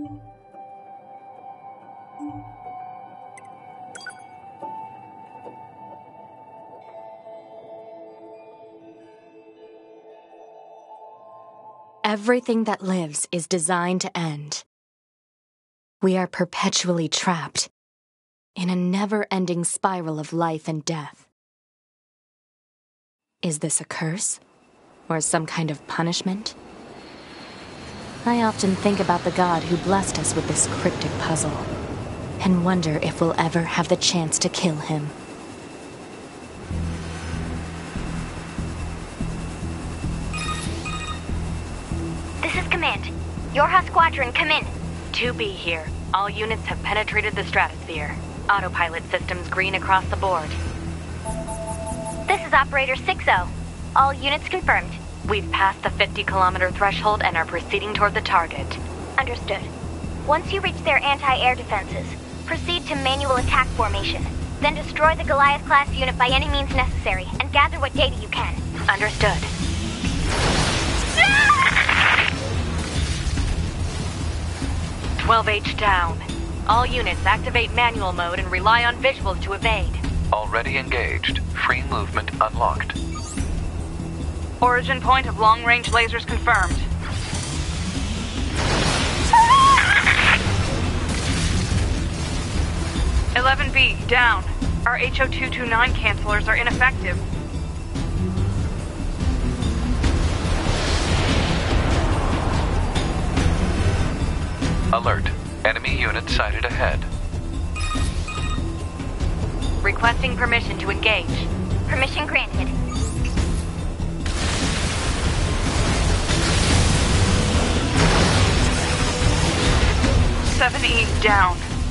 Everything that lives is designed to end. We are perpetually trapped in a never-ending spiral of life and death. Is this a curse? Or some kind of punishment? I often think about the God who blessed us with this cryptic puzzle, and wonder if we'll ever have the chance to kill him. This is Command. Yorha Squadron, come in. 2B here. All units have penetrated the stratosphere. Autopilot systems green across the board. This is Operator 6-0. All units confirmed. We've passed the 50-kilometer threshold and are proceeding toward the target. Understood. Once you reach their anti-air defenses, proceed to manual attack formation. Then destroy the Goliath-class unit by any means necessary, and gather what data you can. Understood. 12H down. All units activate manual mode and rely on visuals to evade. Already engaged. Free movement unlocked. Origin point of long-range lasers confirmed. (11B) down. Our HO229 cancelers are ineffective. Alert. Enemy unit sighted ahead. Requesting permission to engage. Permission granted. (7E) down.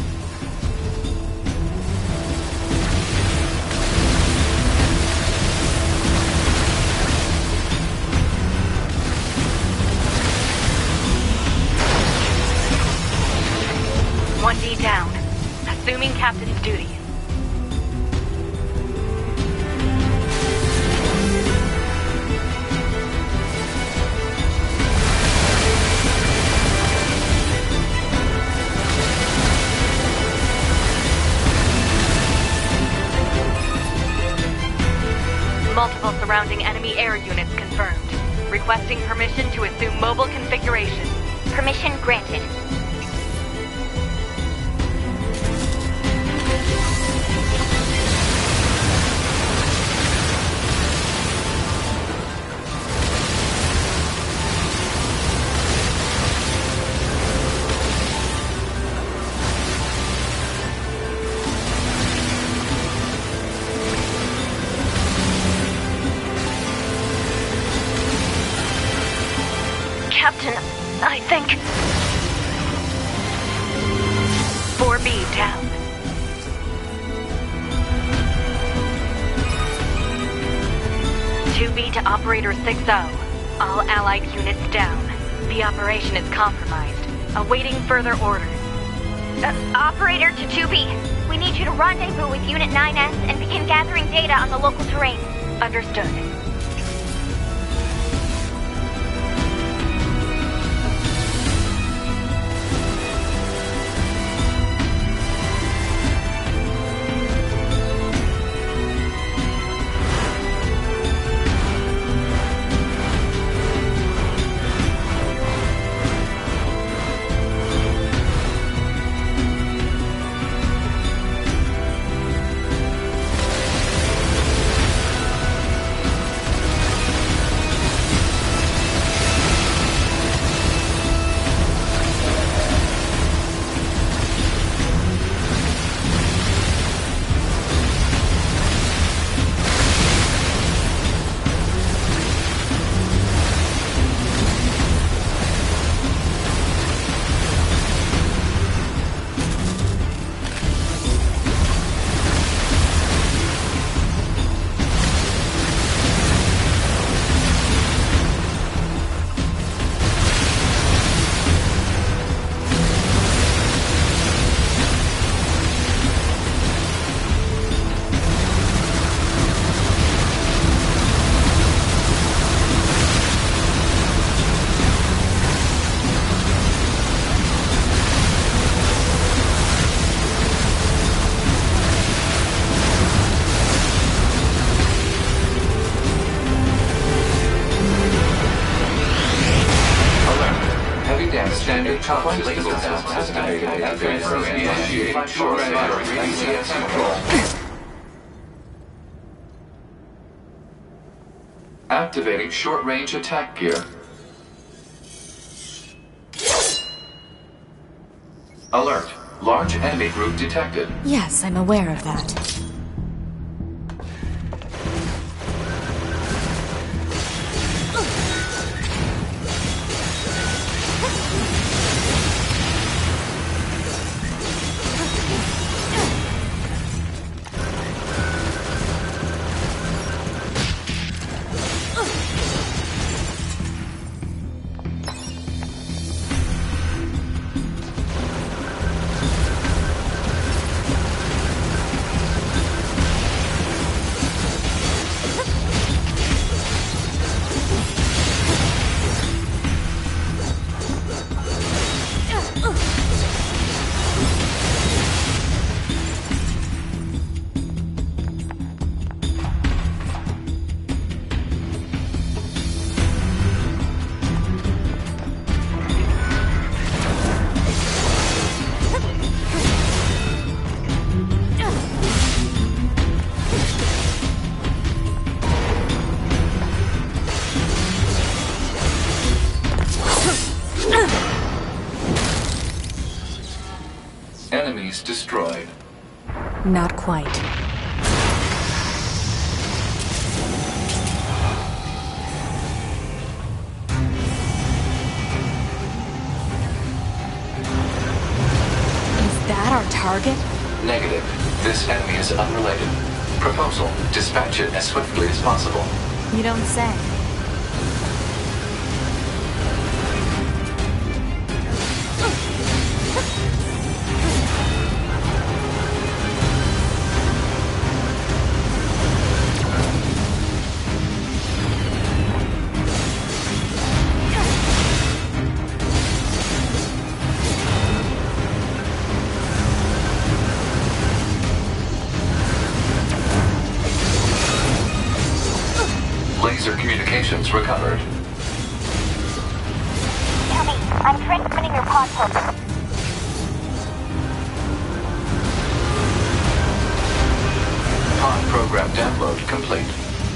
(1D) down. Assuming captain's duties. Multiple surrounding enemy air units confirmed. Requesting permission to assume mobile configuration. Permission granted. Captain, I think... 4B down. (2B) to Operator 6-0. All Allied units down. The operation is compromised. Awaiting further orders. Operator to 2B. We need you to rendezvous with Unit 9S and begin gathering data on the local terrain. Understood. Top laser test activated. Initiate short range ACS control. Activating short-range attack gear. Alert. Large enemy group detected. Yes, I'm aware of that. Enemies destroyed. Not quite. Is that our target? Negative. This enemy is unrelated. Proposal. Dispatch it as swiftly as possible. You don't say. Laser communications recovered. Tell me, I'm transmitting your pod program. Pod program download complete.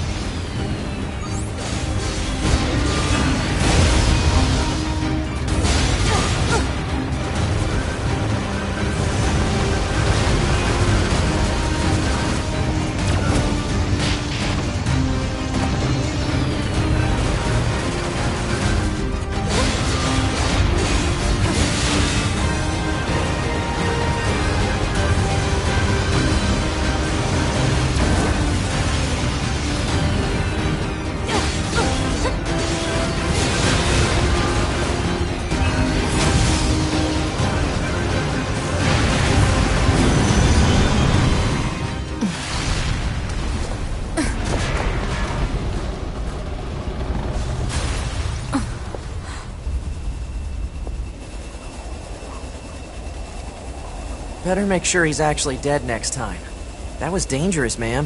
Better make sure he's actually dead next time. That was dangerous, ma'am.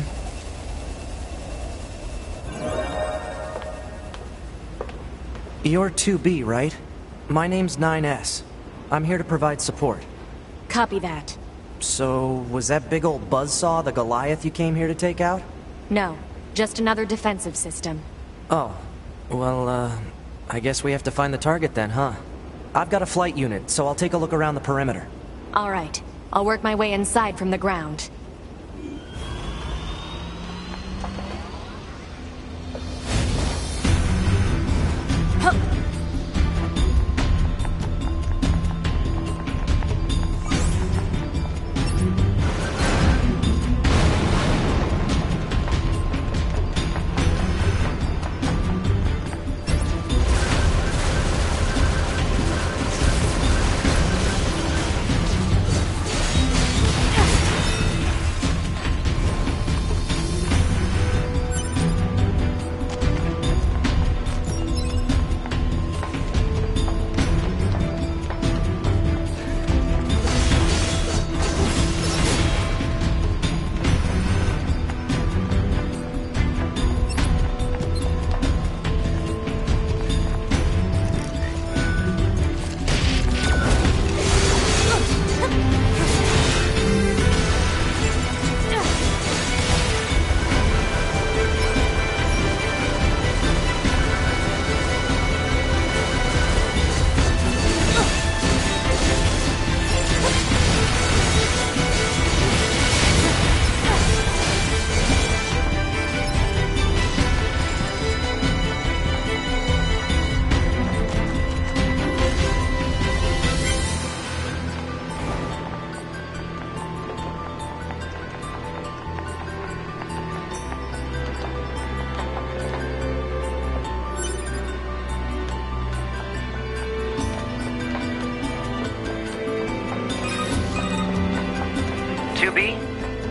You're 2B, right? My name's 9S. I'm here to provide support. Copy that. So, was that big old buzzsaw the Goliath you came here to take out? No, just another defensive system. Oh. Well, I guess we have to find the target then, huh? I've got a flight unit, so I'll take a look around the perimeter. All right. I'll work my way inside from the ground.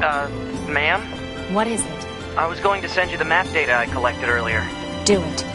Ma'am? What is it? I was going to send you the map data I collected earlier. Do it.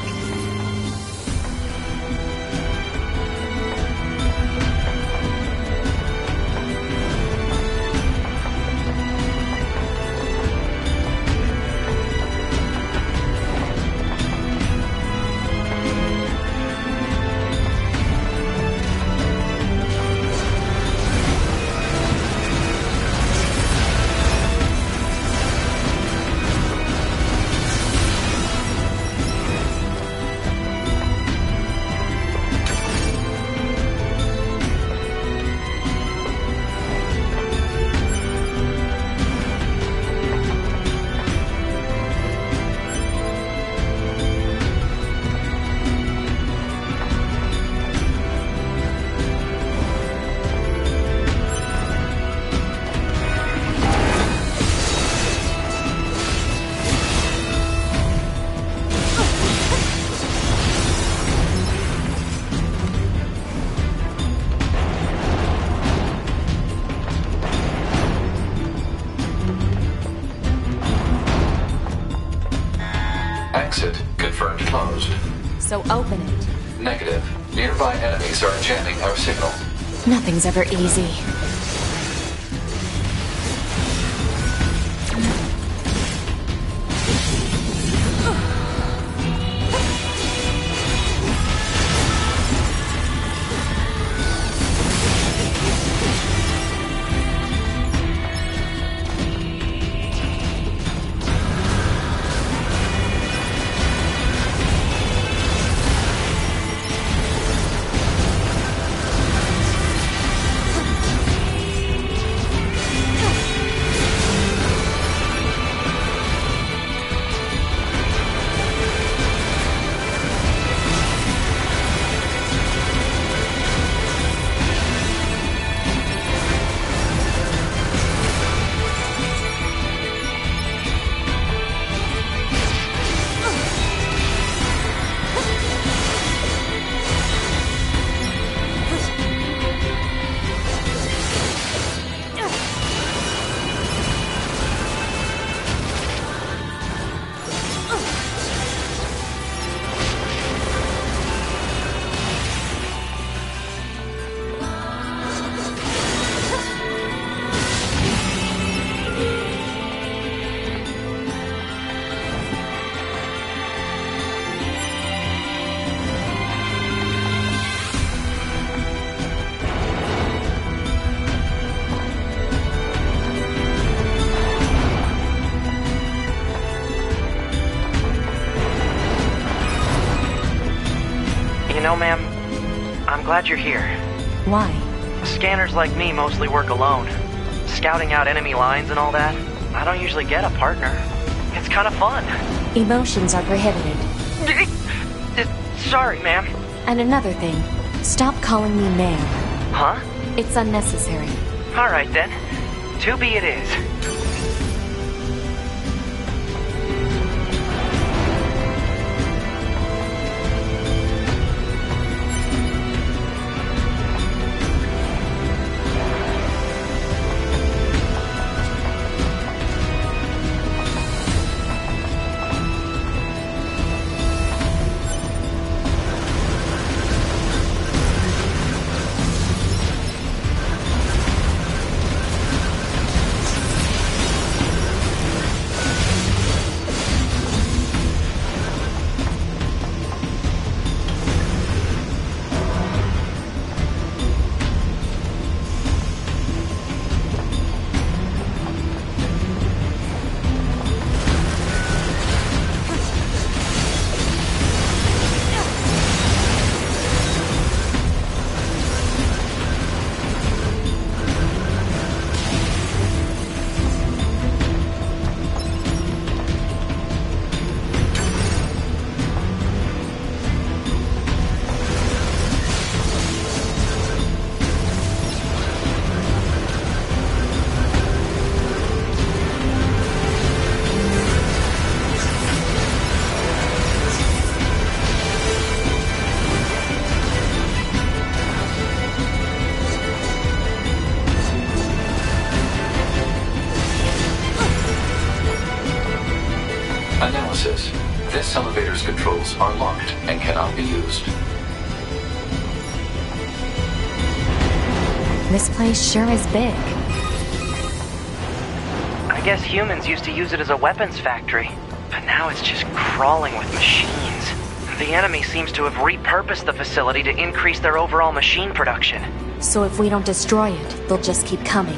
Exit confirmed closed. So open it. Negative. Nearby enemies are jamming our signal. Nothing's ever easy. You know, ma'am, I'm glad you're here. Why? Scanners like me mostly work alone. Scouting out enemy lines and all that, I don't usually get a partner. It's kind of fun. Emotions are prohibited. Sorry, ma'am. And another thing, stop calling me ma'am. Huh? It's unnecessary. All right, then. 2B it is. Analysis. This elevator's controls are locked and cannot be used. This place sure is big. I guess humans used to use it as a weapons factory, but now it's just crawling with machines. The enemy seems to have repurposed the facility to increase their overall machine production. So if we don't destroy it, they'll just keep coming.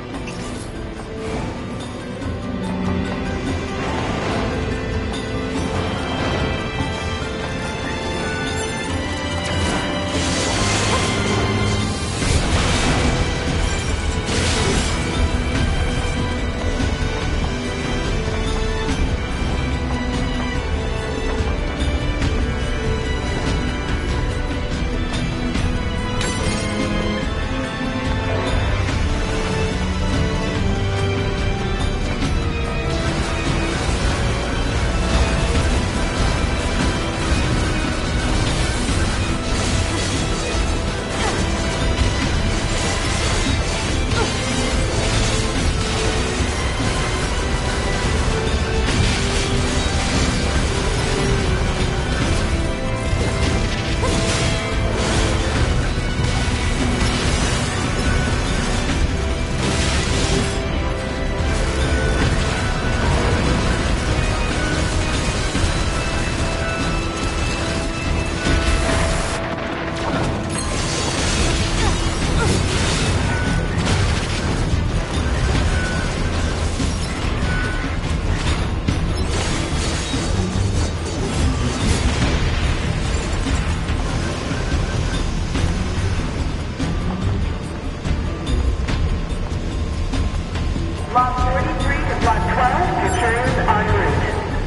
Block 33 to Block 12, materials en route.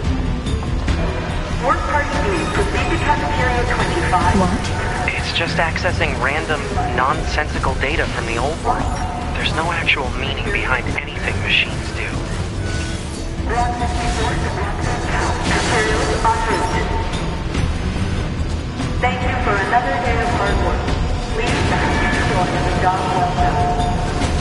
Work Party B, proceed to Cafeteria 25. What? It's just accessing random, nonsensical data from the old world. There's no actual meaning behind anything machines do. Block 54 to Block 12, materials en route. Thank you for another day of hard work. Please back to join the job well done.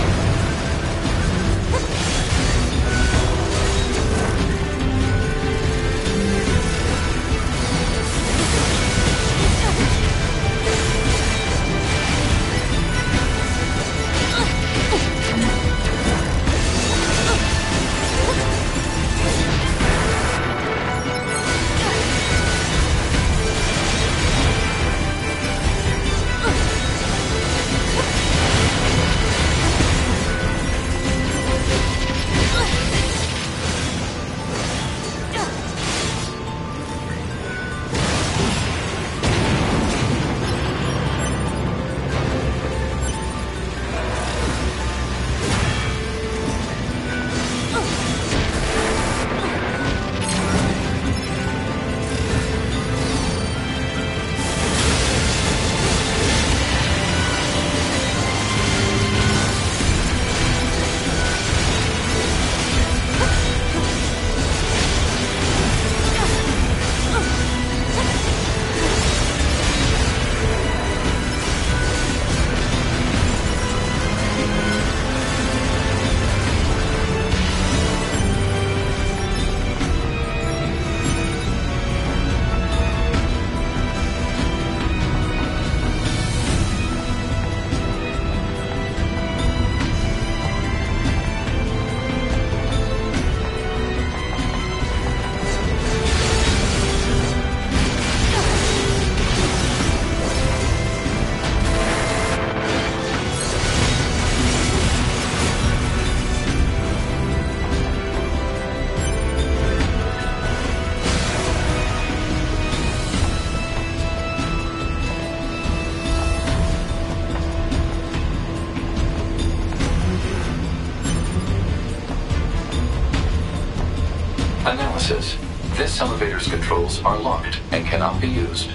Analysis. This elevator's controls are locked and cannot be used.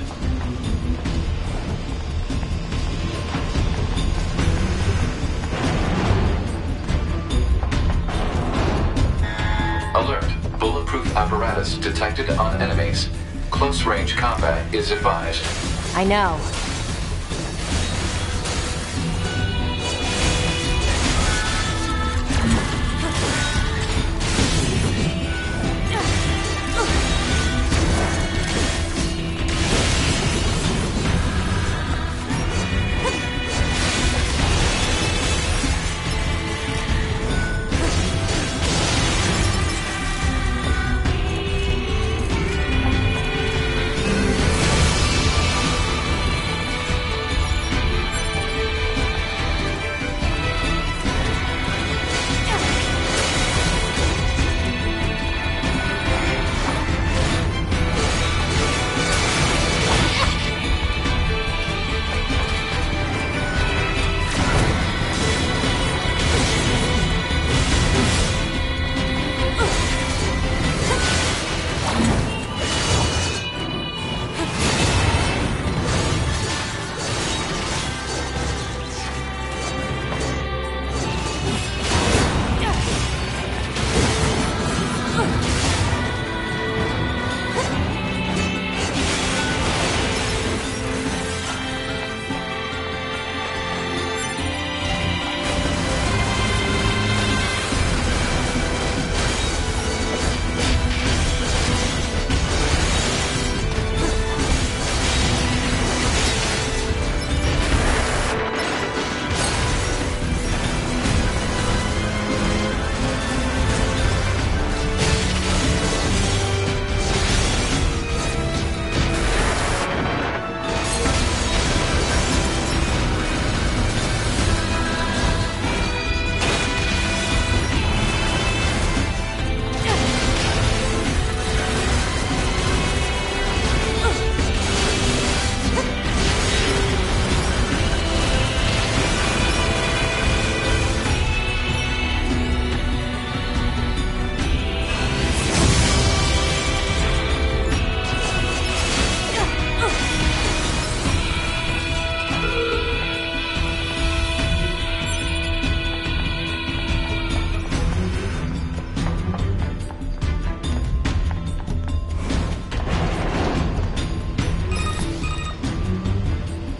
Alert. Bulletproof apparatus detected on enemies. Close-range combat is advised. I know.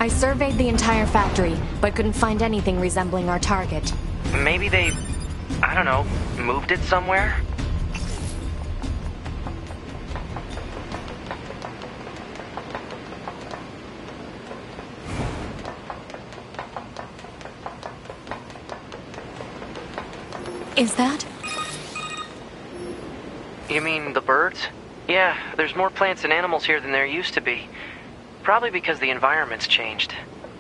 surveyed the entire factory, but couldn't find anything resembling our target. Maybe they, I don't know, moved it somewhere? Is that? You mean the birds? Yeah, there's more plants and animals here than there used to be. Probably because the environment's changed.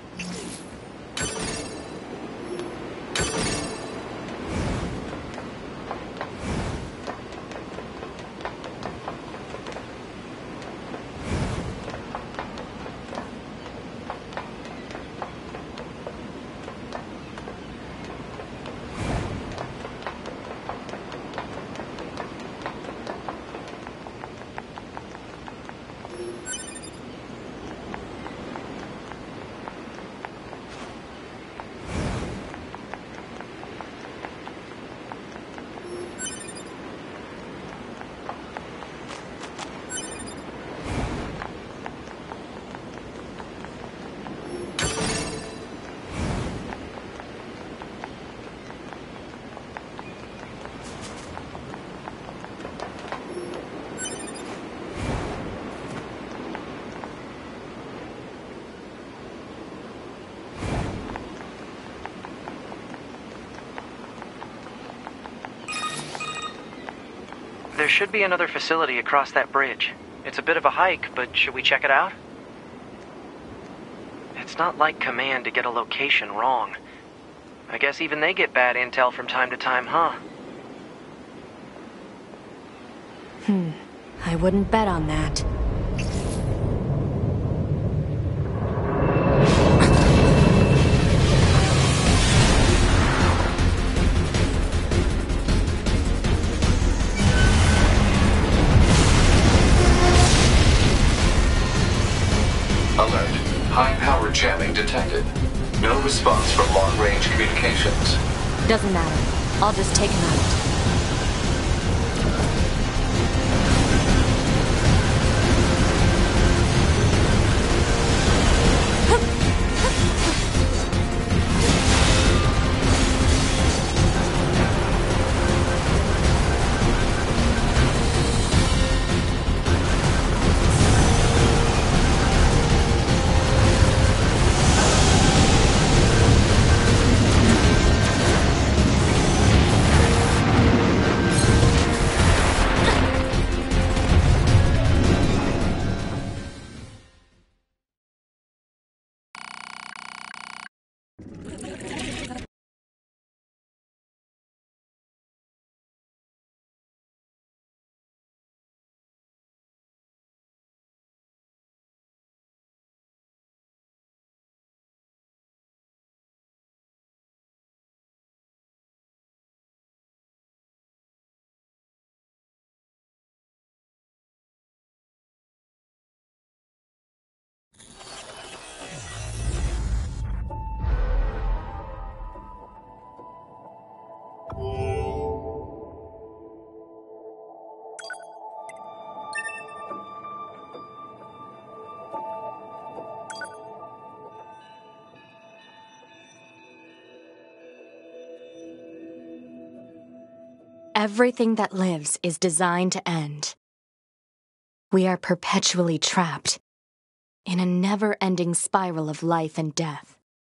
There should be another facility across that bridge. It's a bit of a hike, but should we check it out? It's not like Command to get a location wrong. I guess even they get bad intel from time to time, huh? I wouldn't bet on that. Alert. High-power jamming detected. No response from long-range communications. Doesn't matter. I'll just take him out. Everything that lives is designed to end. We are perpetually trapped in a never-ending spiral of life and death.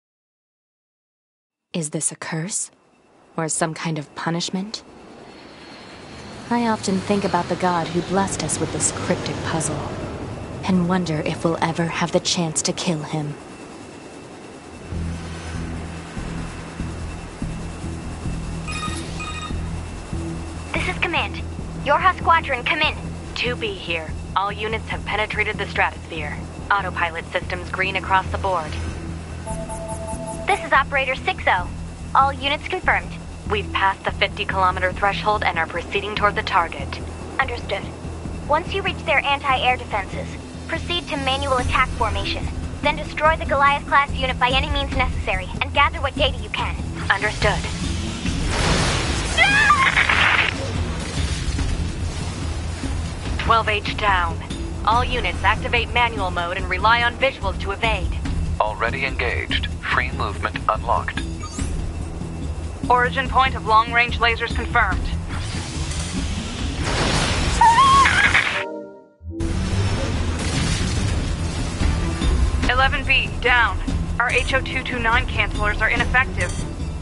Is this a curse? Or some kind of punishment? I often think about the God who blessed us with this cryptic puzzle, and wonder if we'll ever have the chance to kill him. This is Command. Yorha Squadron, come in. 2B here. All units have penetrated the stratosphere. Autopilot systems green across the board. This is Operator 6-0. All units confirmed. We've passed the 50-kilometer threshold and are proceeding toward the target. Understood. Once you reach their anti-air defenses, proceed to manual attack formation. Then destroy the Goliath-class unit by any means necessary, and gather what data you can. Understood. 12H down. All units activate manual mode and rely on visuals to evade. Already engaged. Free movement unlocked. Origin point of long-range lasers confirmed. "11B, down. Our HO229 cancelers are ineffective.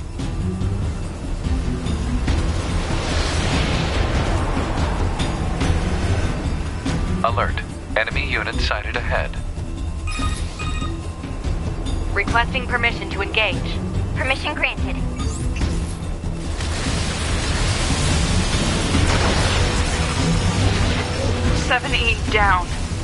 Alert. Enemy unit sighted ahead. Requesting permission to engage. Permission granted. "7E, down.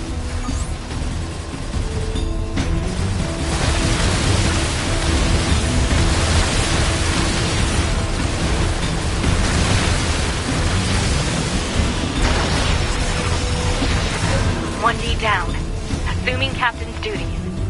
"1D down. Assuming captain's duties.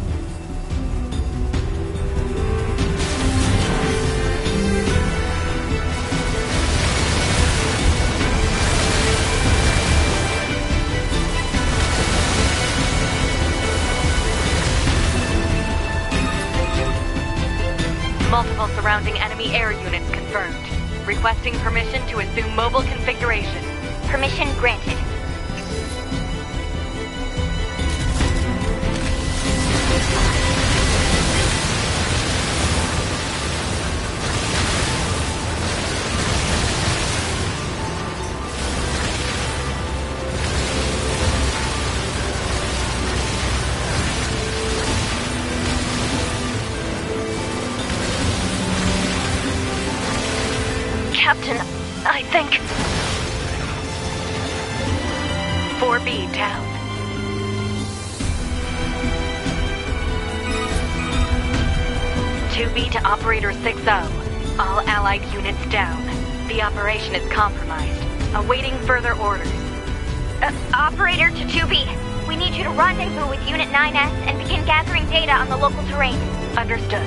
Multiple surrounding enemy air units confirmed. Requesting permission to assume mobile configuration. Permission granted. Captain, I think... 4B down. "2B to Operator 6-0. All Allied units down. The operation is compromised. Awaiting further orders." Operator to 2B. We need you to rendezvous with Unit 9S and begin gathering data on the local terrain. Understood.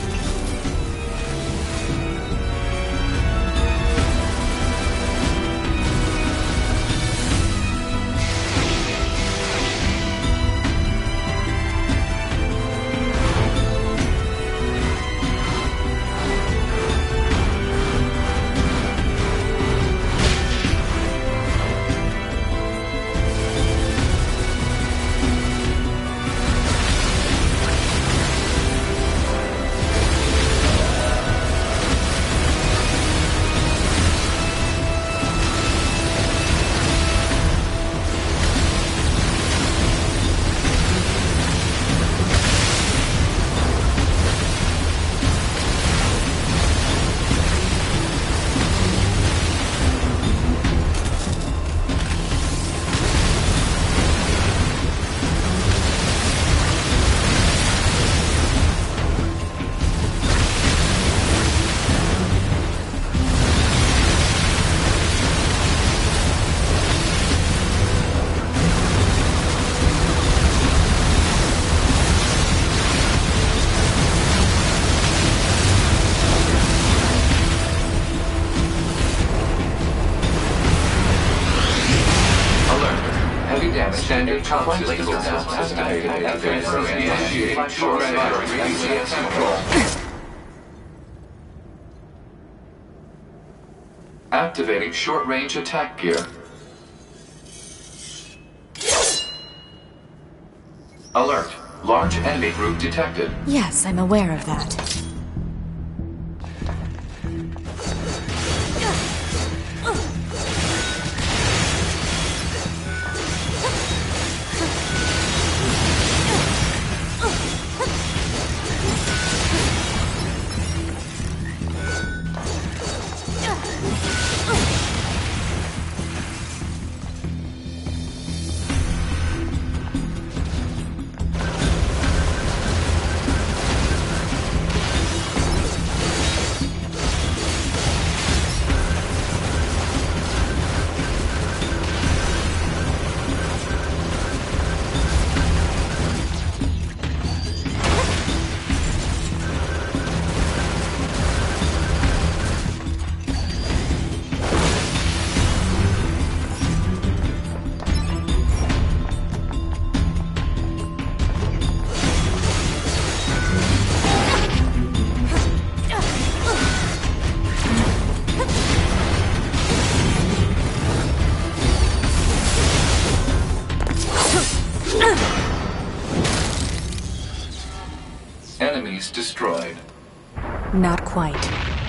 Standard top systems activated. Initiate short battery ECS control. Activating short-range attack gear. Alert. Large enemy group detected. Yes, I'm aware of that. Enemies destroyed. Not quite.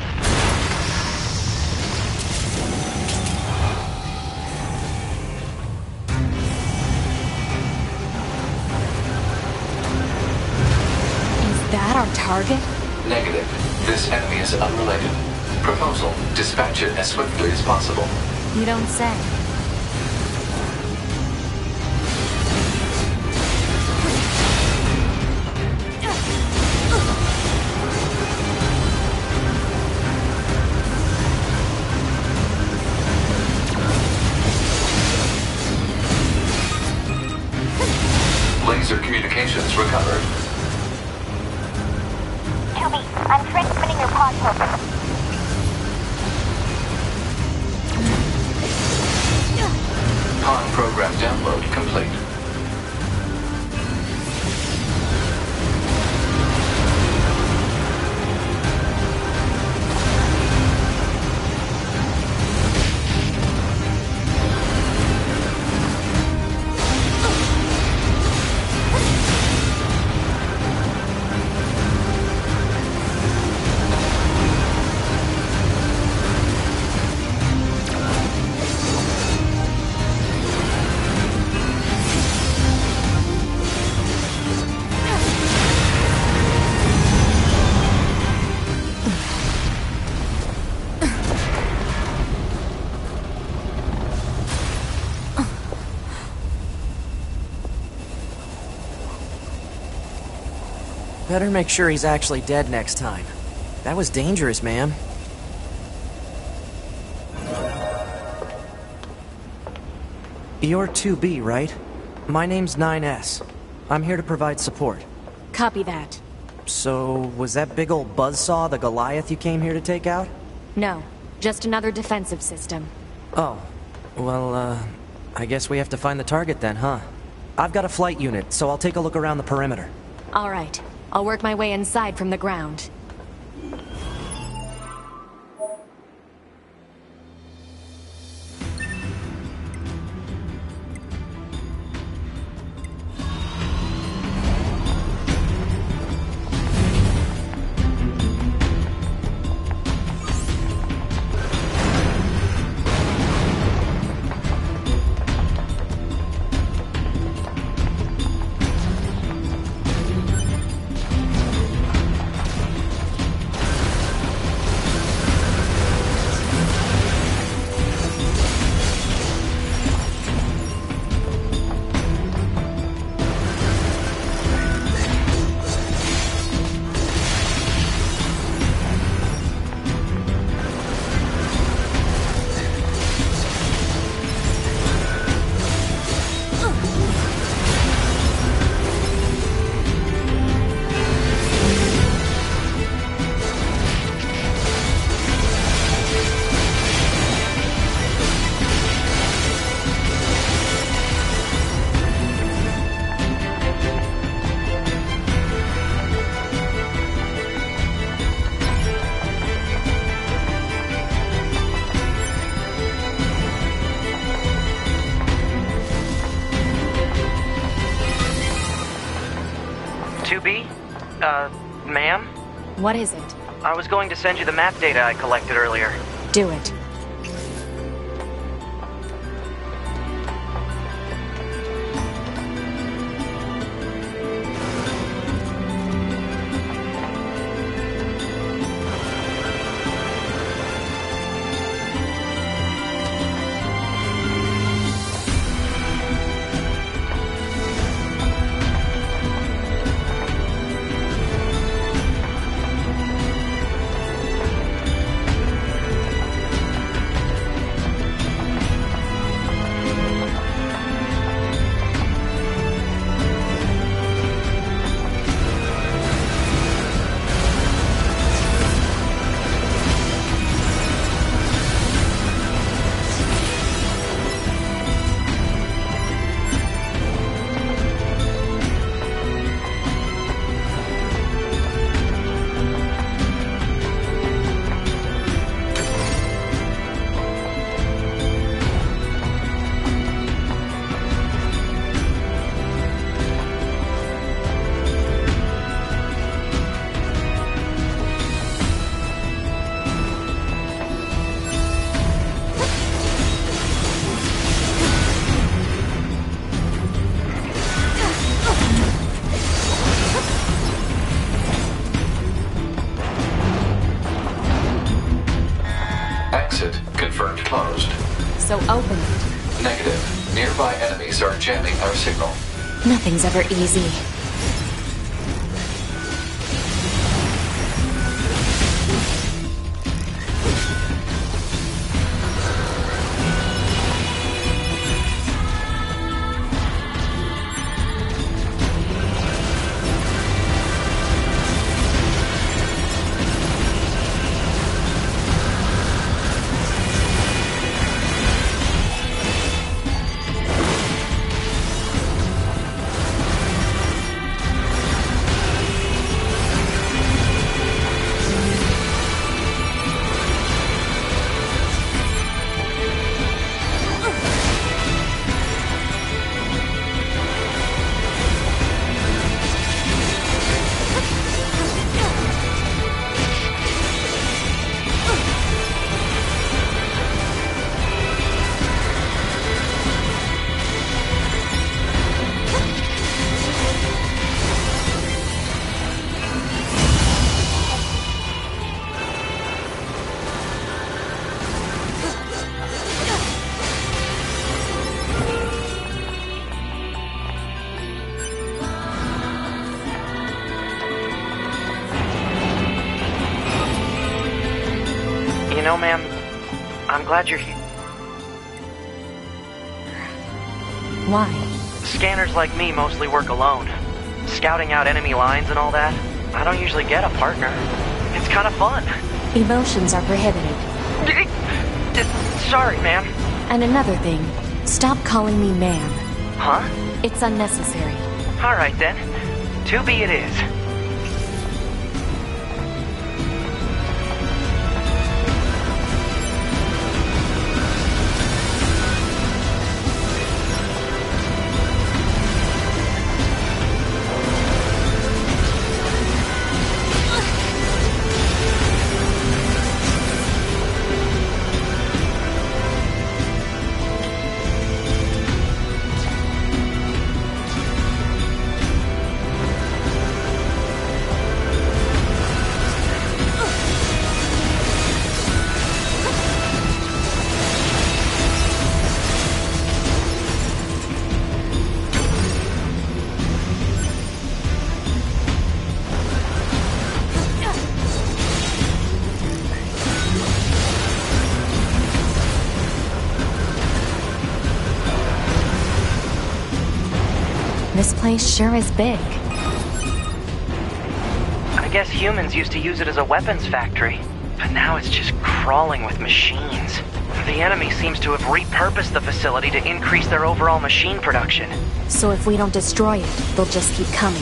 Is that our target? Negative. This enemy is unrelated. Proposal: dispatch it as swiftly as possible. You don't say. Laser communications recovered. 2B, I'm transmitting your pod program. Pod program download complete. Better make sure he's actually dead next time. That was dangerous, man. You're 2B, right? My name's 9S. I'm here to provide support. Copy that. So, was that big old buzzsaw the Goliath you came here to take out? No, just another defensive system. Oh. Well, I guess we have to find the target then, huh? I've got a flight unit, so I'll take a look around the perimeter. All right. I'll work my way inside from the ground. Ma'am? What is it? I was going to send you the map data I collected earlier. Do it. so open it. Negative. Nearby enemies are jamming our signal. Nothing's ever easy. You know, ma'am, I'm glad you're here. Why? Scanners like me mostly work alone. Scouting out enemy lines and all that. I don't usually get a partner. It's kind of fun. Emotions are prohibited. Sorry, ma'am. And another thing, stop calling me ma'am. Huh? It's unnecessary. All right, then. 2B it is. This place sure is big. I guess humans used to use it as a weapons factory, but now it's just crawling with machines. The enemy seems to have repurposed the facility to increase their overall machine production. So if we don't destroy it, they'll just keep coming.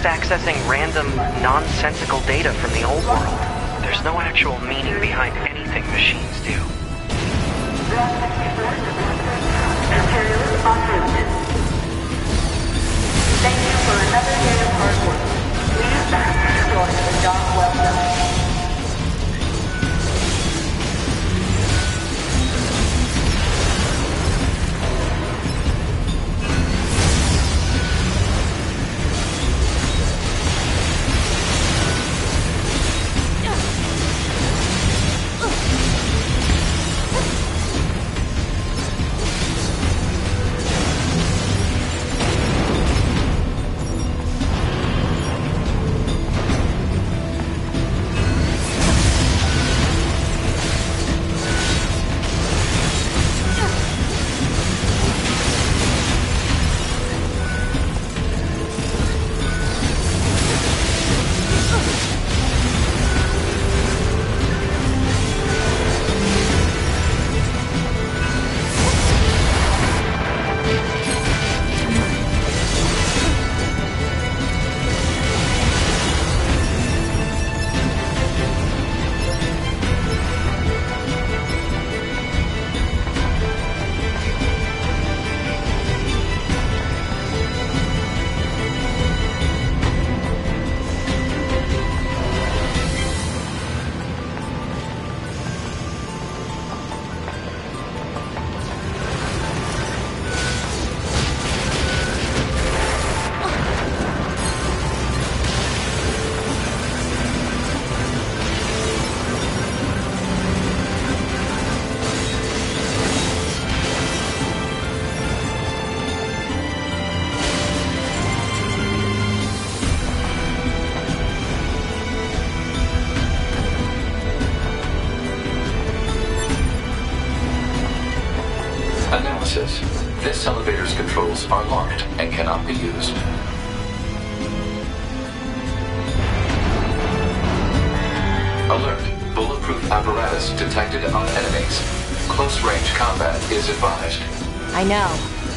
just accessing random, nonsensical data from the old world. There's no actual meaning behind anything machines do. Materials en route. Thank you for another day of hard work. Please back destroy the job well done. Analysis. This elevator's controls are locked and cannot be used. Alert. Bulletproof apparatus detected on enemies. Close-range combat is advised. I know.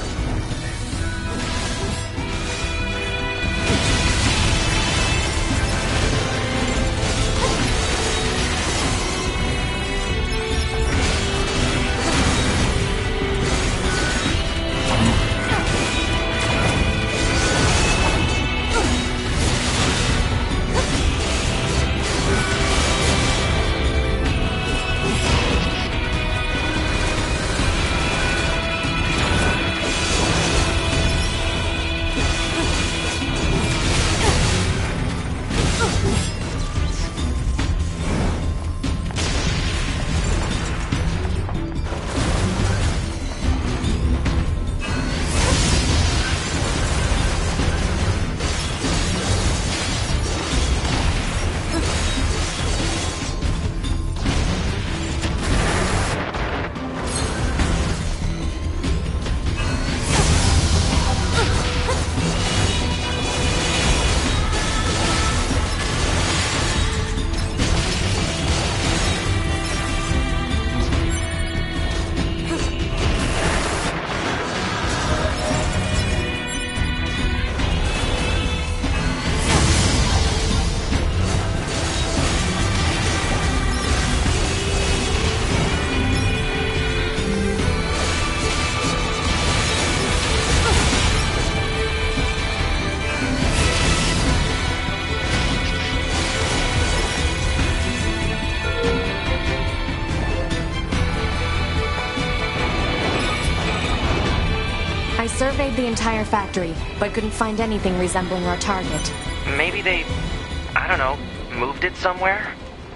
I surveyed the entire factory, but couldn't find anything resembling our target. Maybe they, I don't know, moved it somewhere?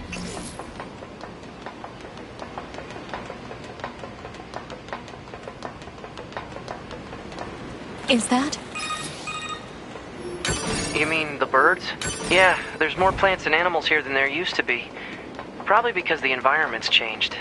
Is that? You mean the birds? Yeah, there's more plants and animals here than there used to be. Probably because the environment's changed.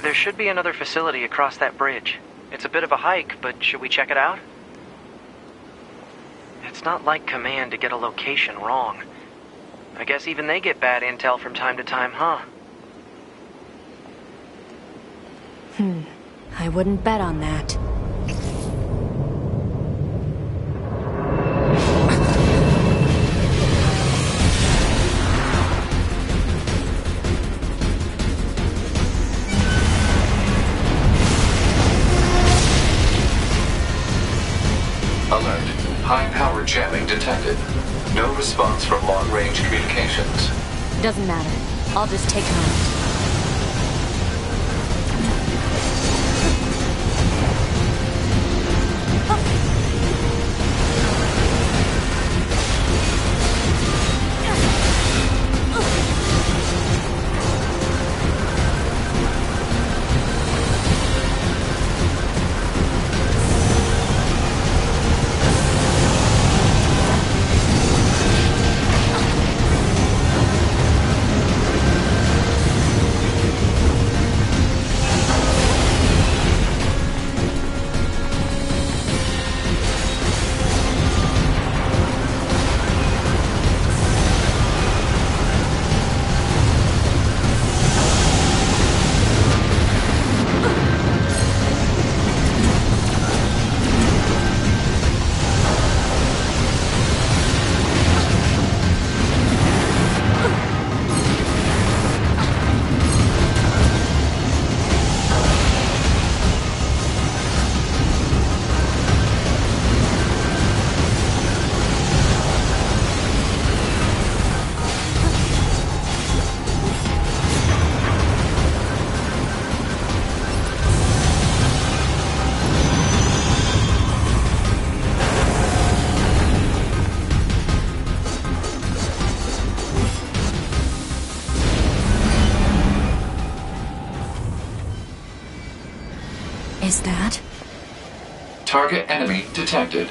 There should be another facility across that bridge. It's a bit of a hike, but should we check it out? It's not like Command to get a location wrong. I guess even they get bad intel from time to time, huh? I wouldn't bet on that. Alert. High-power jamming detected. No response from long-range communications. Doesn't matter. I'll just take him out. Is that? Target enemy detected.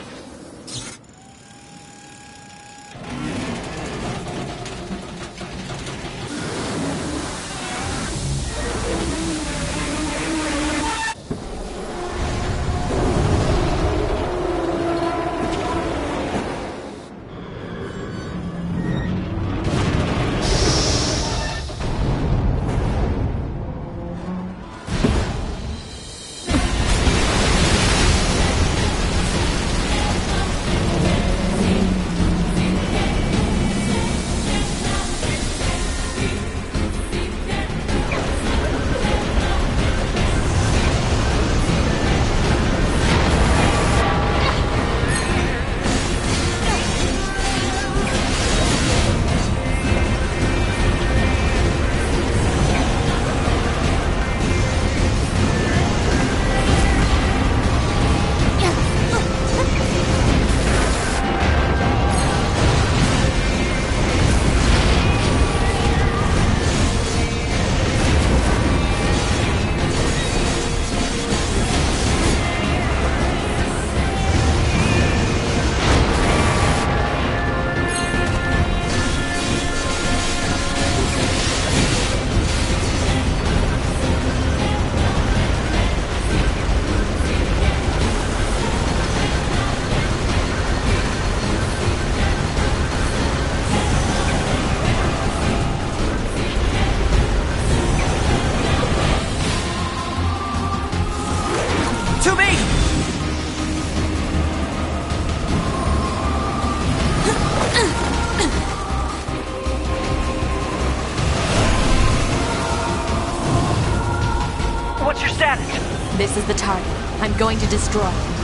This is the target. I'm going to destroy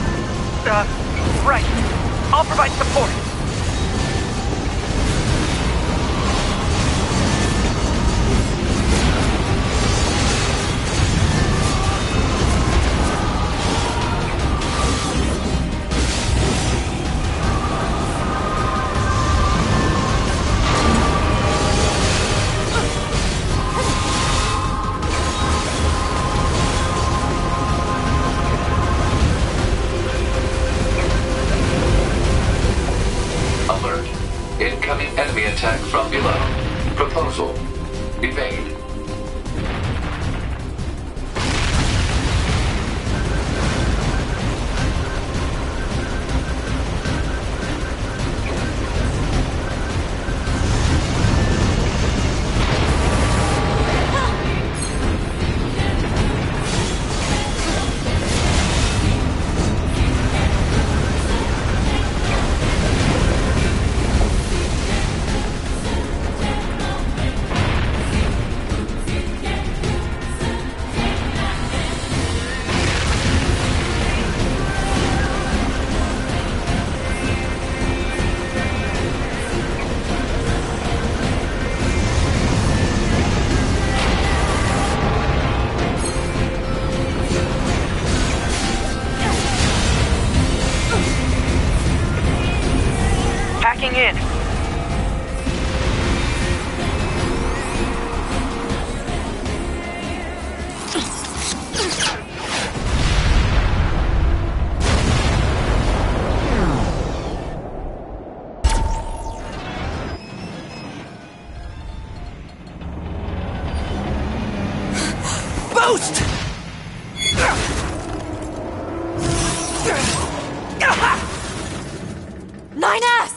it. Right. I'll provide support. Incoming enemy attack from below. Proposal. Evade. Ghost! 9S!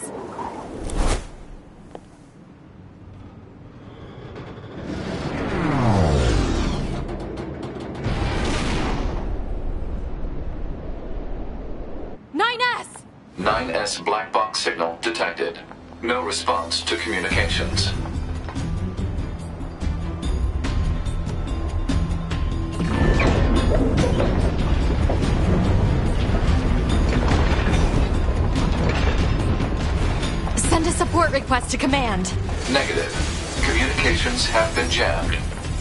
"9S! 9S black box signal detected. No response to communications. Send a support request to command." Negative. Communications have been jammed.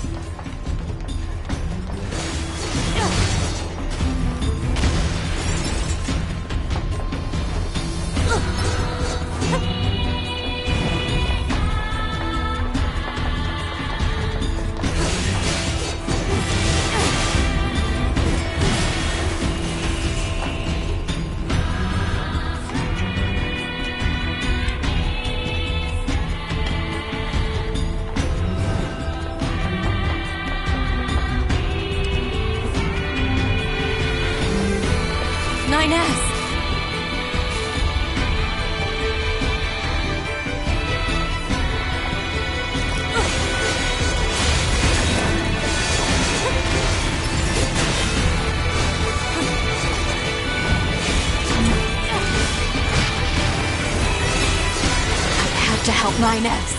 To help 9S.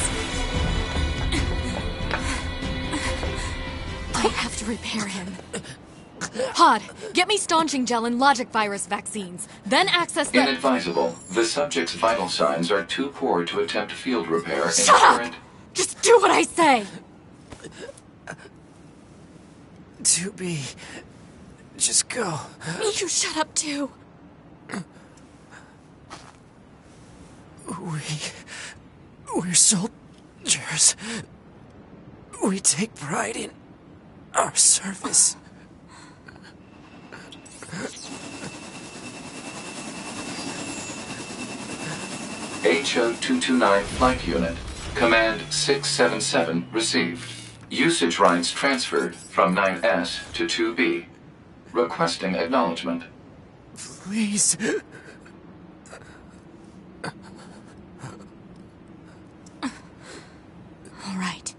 I have to repair him. Hod, get me staunching gel and logic virus vaccines. Then access the... Inadvisable. The subject's vital signs are too poor to attempt field repair in Shut up! current... Just do what I say! 2B. Just go. You shut up too. We're soldiers. We take pride in our service. HO-229 Flight Unit. Command 677 received. Usage rights transferred from 9S to 2B. Requesting acknowledgement. Please. All right.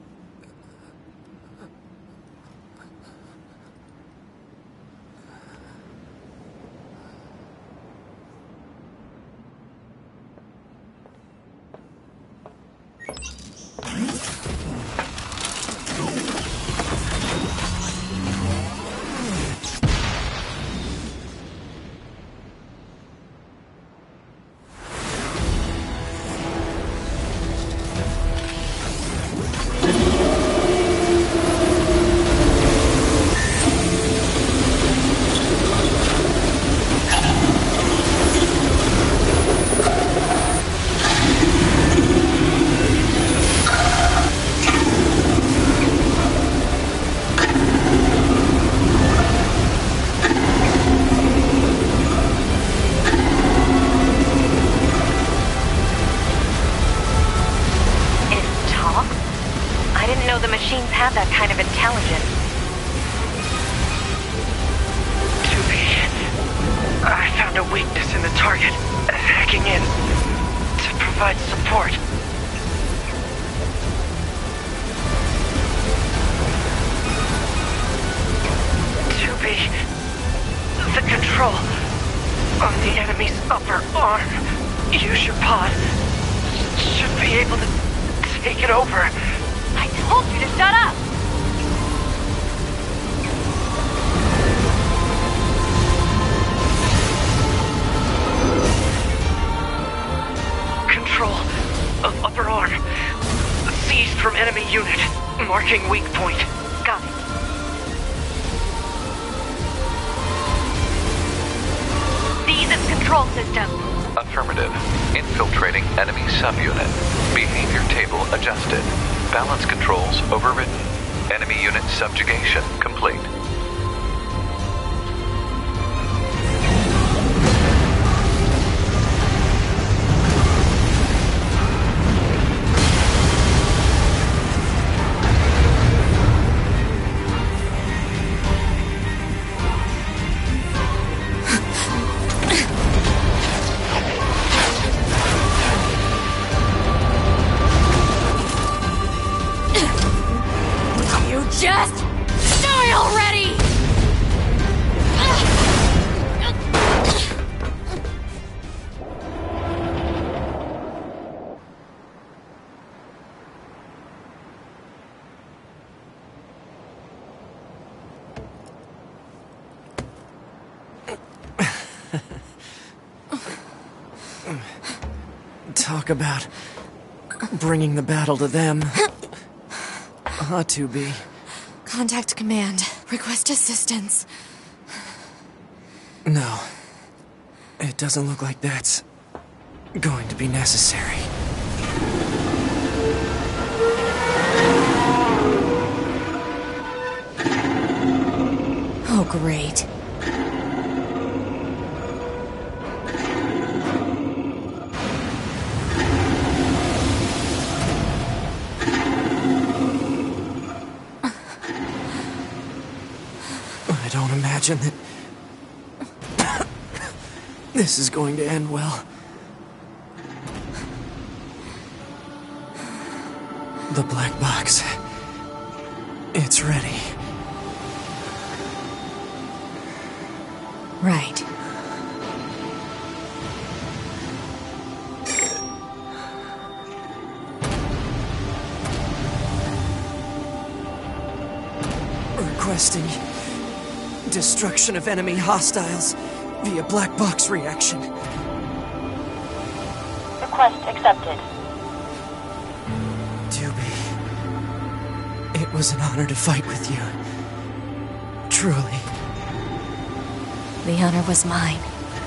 That kind of intelligence. 2B, I found a weakness in the target. Hacking in to provide support. The control on the enemy's upper arm. Use your pod. Should be able to take it over. I told you to shut up! Control of upper arm. Seized from enemy unit. Marking weak point. Got it. Seize its control system. Affirmative. Infiltrating enemy subunit. Behavior table adjusted. Balance controls overridden. Enemy unit subjugation complete. Just die already! Talk about bringing the battle to them. Ought to be. Contact command. Request assistance. No. It doesn't look like that's going to be necessary. Oh, great. I don't imagine that this is going to end well. The black box. It's ready. Right. Requesting destruction of enemy hostiles via black box reaction. Request accepted. Doobie, it was an honor to fight with you. Truly. The honor was mine.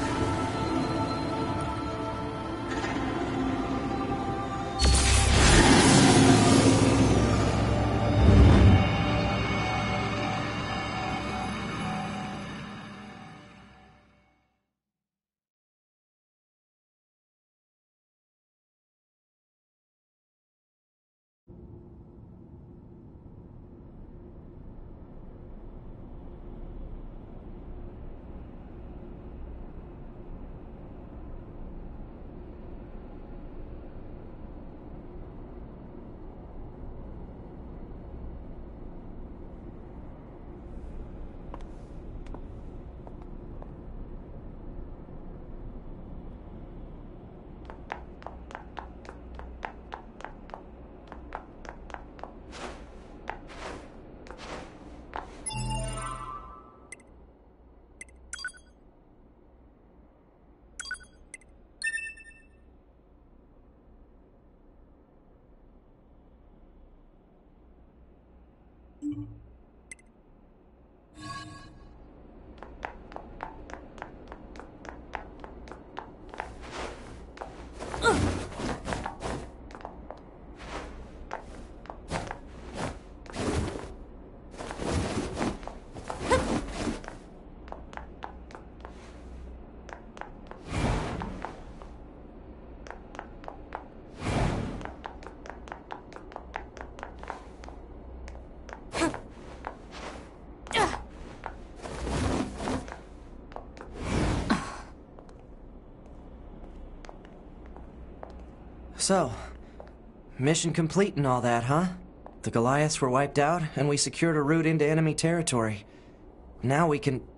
So, mission complete and all that, huh? The Goliaths were wiped out, and we secured a route into enemy territory. Now we can...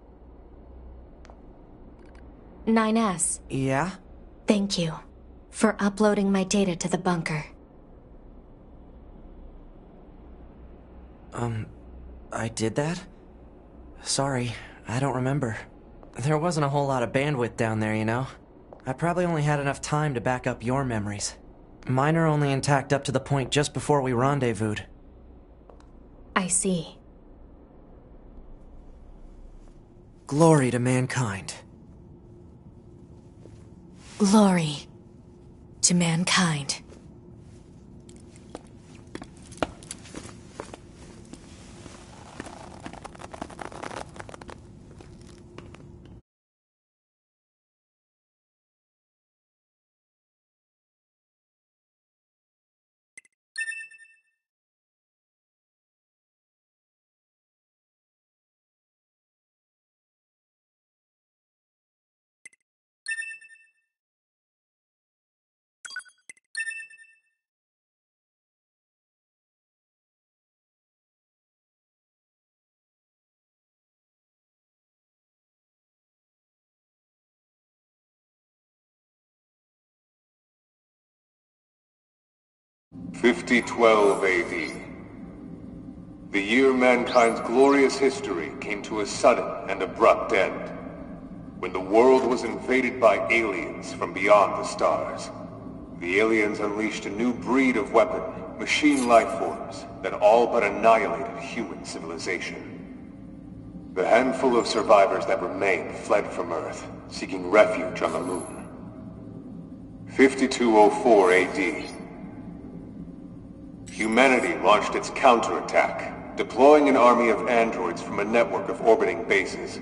9S. Yeah? Thank you for uploading my data to the bunker. I did that? Sorry, I don't remember. There wasn't a whole lot of bandwidth down there, you know? I probably only had enough time to back up your memories. Mine are only intact up to the point just before we rendezvoused. I see. Glory to mankind. Glory to mankind. 5012 AD. The year mankind's glorious history came to a sudden and abrupt end, when the world was invaded by aliens from beyond the stars. The aliens unleashed a new breed of weapon, machine life forms, that all but annihilated human civilization. The handful of survivors that remained fled from Earth, seeking refuge on the moon. 5204 AD. Humanity launched its counterattack, deploying an army of androids from a network of orbiting bases.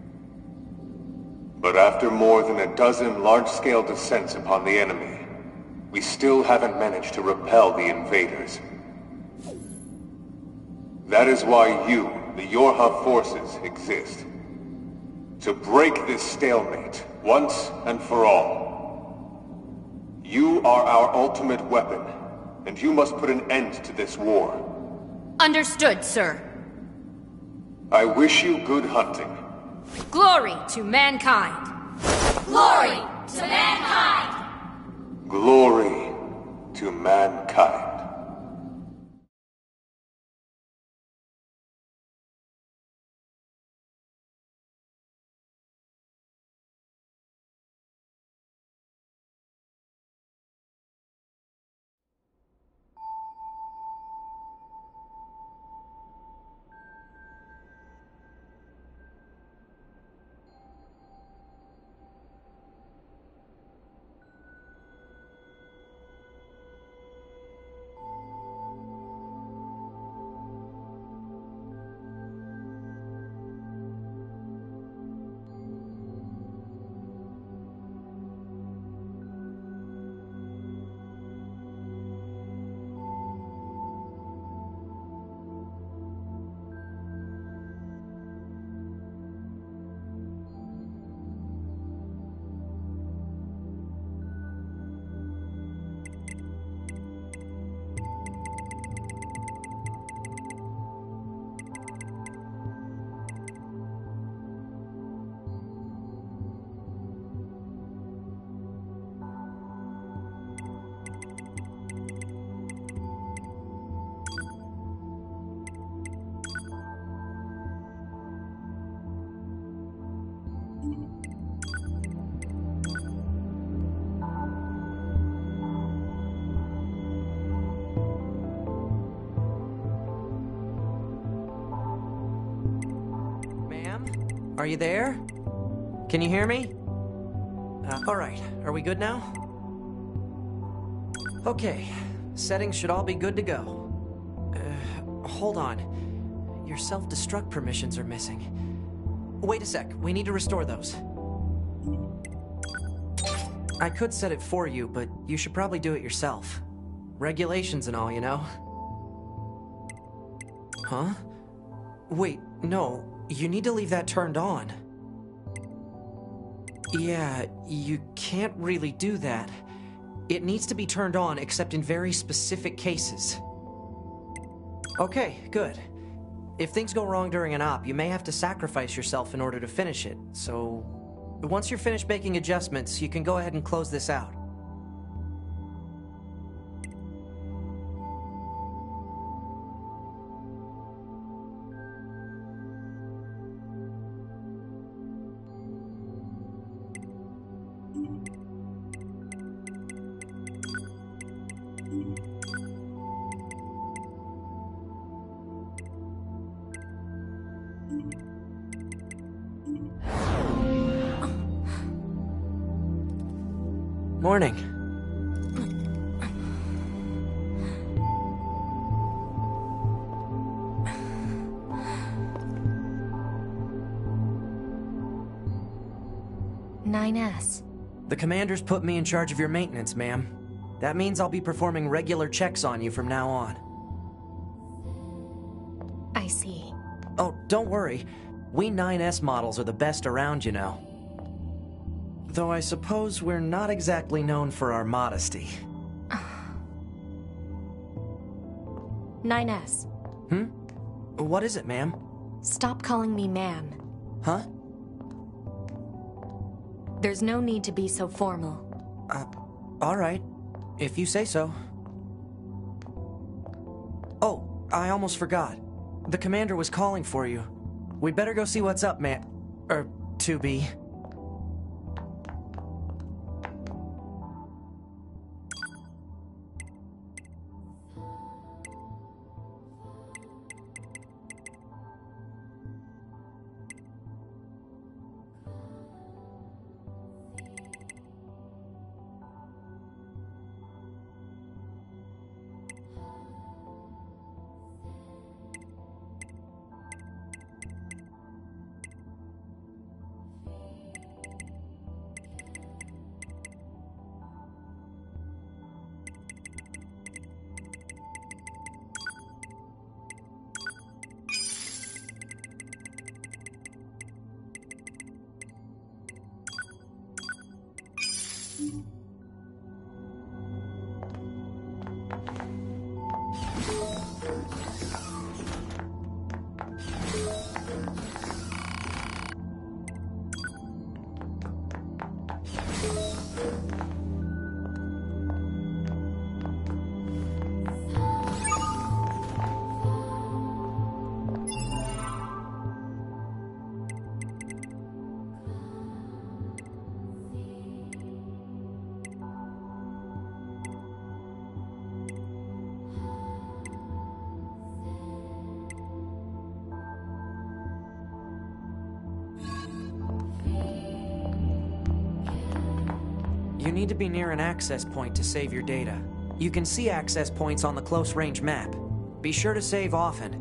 But after more than a dozen large-scale descents upon the enemy, we still haven't managed to repel the invaders. That is why you, the Yorha forces, exist. To break this stalemate, once and for all. You are our ultimate weapon, and you must put an end to this war. Understood, sir. I wish you good hunting. Glory to mankind! Glory to mankind! Glory to mankind. Are you there? Can you hear me? Alright, are we good now? Okay, settings should all be good to go. Hold on. Your self-destruct permissions are missing. Wait a sec, we need to restore those. I could set it for you, but you should probably do it yourself. Regulations and all, you know? Huh? Wait, no. You need to leave that turned on. Yeah, you can't really do that. It needs to be turned on except in very specific cases. Okay, good. If things go wrong during an op, you may have to sacrifice yourself in order to finish it, so... Once you're finished making adjustments, you can go ahead and close this out. Morning. (9S). The commander's put me in charge of your maintenance, ma'am. That means I'll be performing regular checks on you from now on. I see. Oh, don't worry. We 9S models are the best around, you know. Though I suppose we're not exactly known for our modesty. 9S. What is it, ma'am? Stop calling me ma'am. Huh? There's no need to be so formal. Alright. If you say so. I almost forgot. The commander was calling for you. We better go see what's up, man. 2B. You need to be near an access point to save your data. You can see access points on the close-range map. Be sure to save often.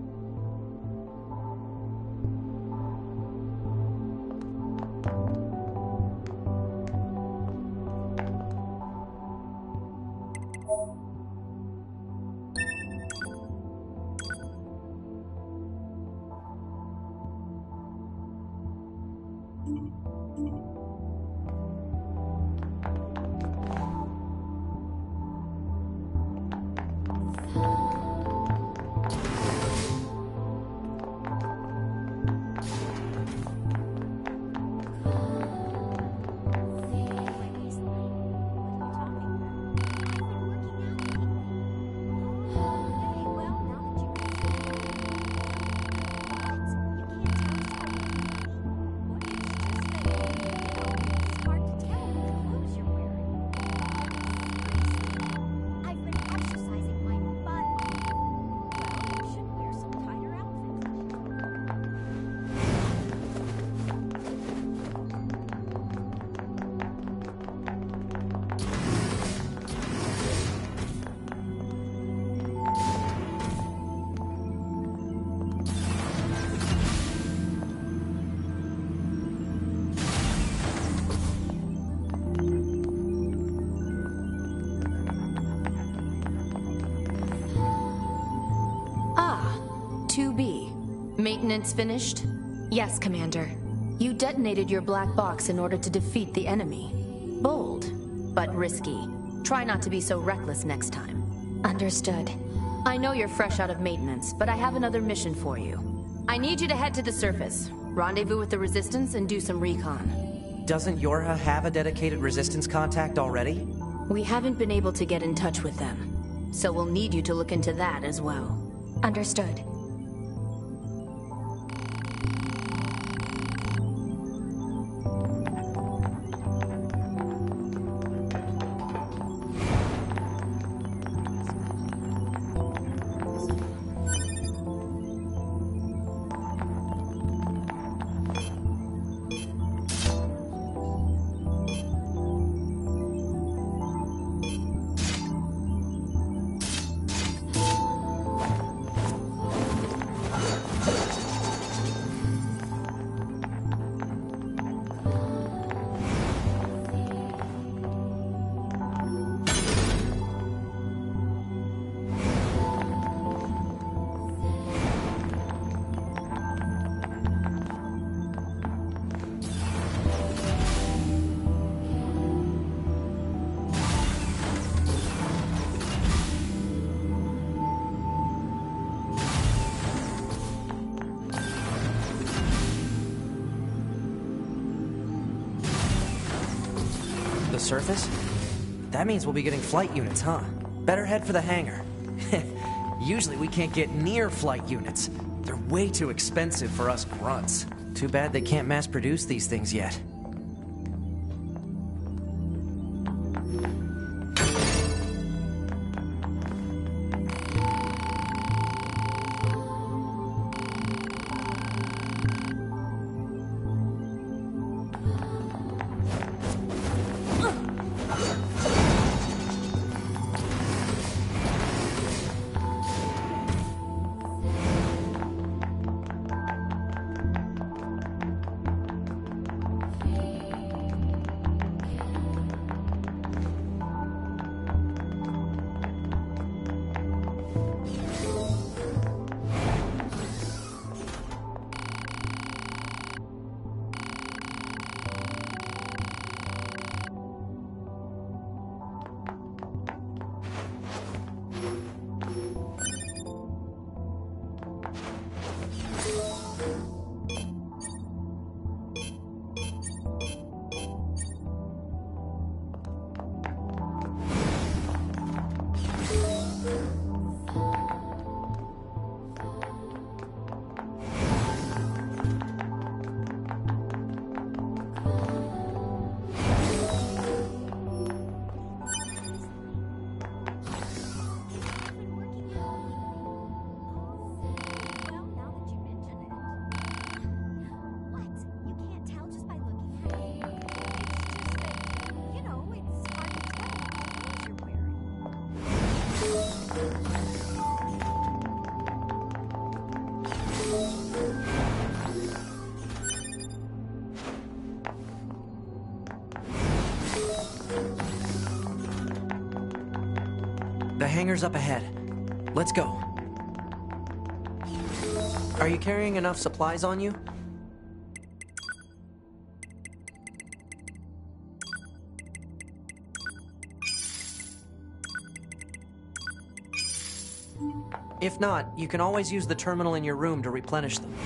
Maintenance finished? Yes, Commander. You detonated your black box in order to defeat the enemy. Bold, but risky. Try not to be so reckless next time. Understood. I know you're fresh out of maintenance, but I have another mission for you. I need you to head to the surface, rendezvous with the Resistance, and do some recon. Doesn't Yorha have a dedicated Resistance contact already? We haven't been able to get in touch with them, so we'll need you to look into that as well. Understood. The surface? That means we'll be getting flight units, huh? Better head for the hangar. Usually we can't get near flight units. They're way too expensive for us grunts. Too bad they can't mass produce these things yet. The hangar's up ahead. Let's go. Are you carrying enough supplies on you? If not, you can always use the terminal in your room to replenish them.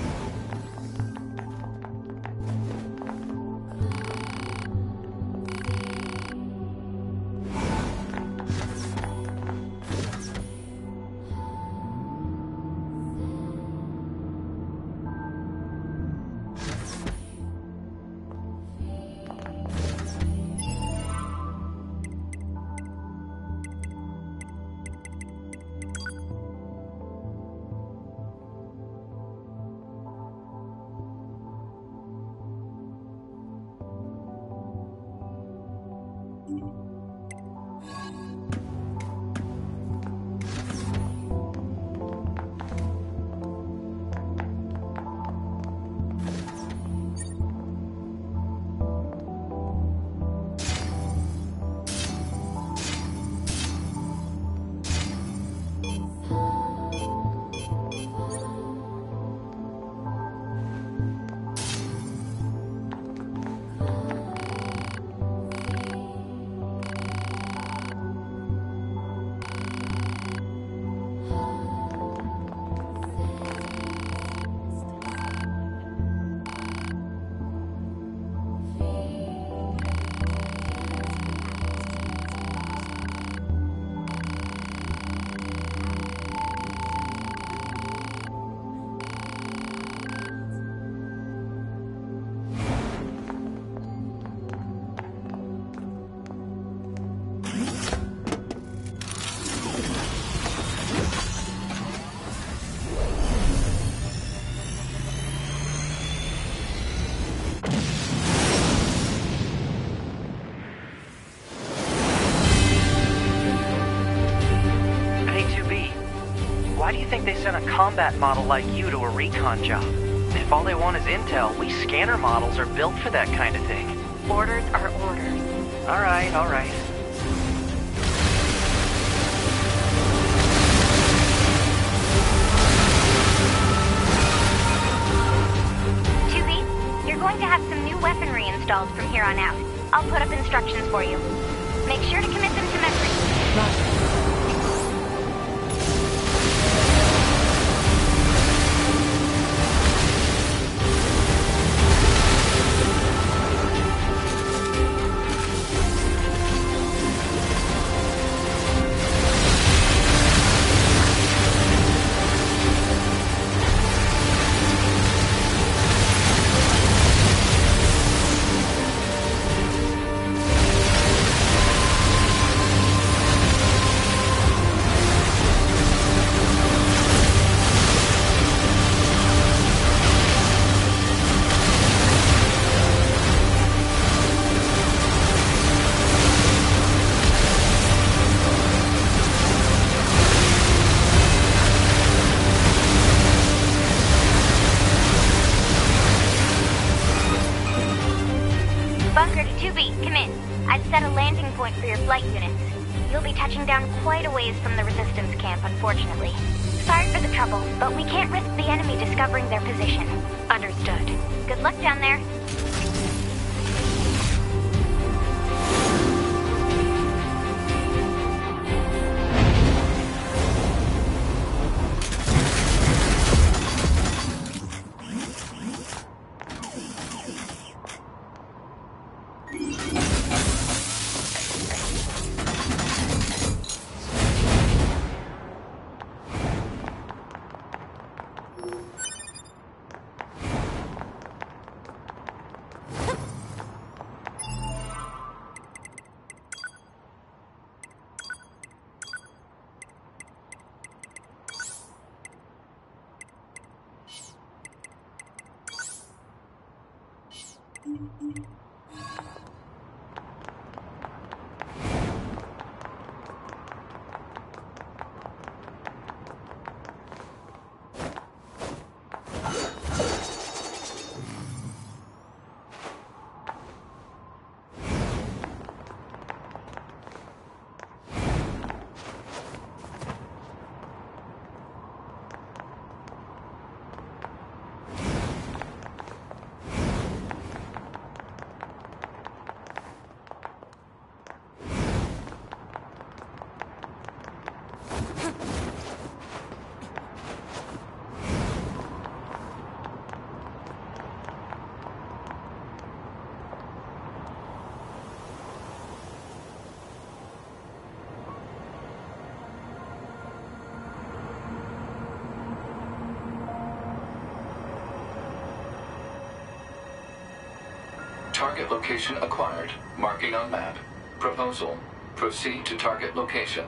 Why do you think they sent a combat model like you to a recon job? If all they want is intel, we scanner models are built for that kind of thing. Orders are orders. All right, all right. You're going to have some new weaponry installed from here on out. I'll put up instructions for you. Make sure to commit them to memory. Roger. set a landing point for your flight units. You'll be touching down quite a ways from the Resistance camp, unfortunately. Sorry for the trouble, but we can't risk the enemy discovering their position. Understood. Good luck down there. Target location acquired. Marking on map. Proposal. Proceed to target location.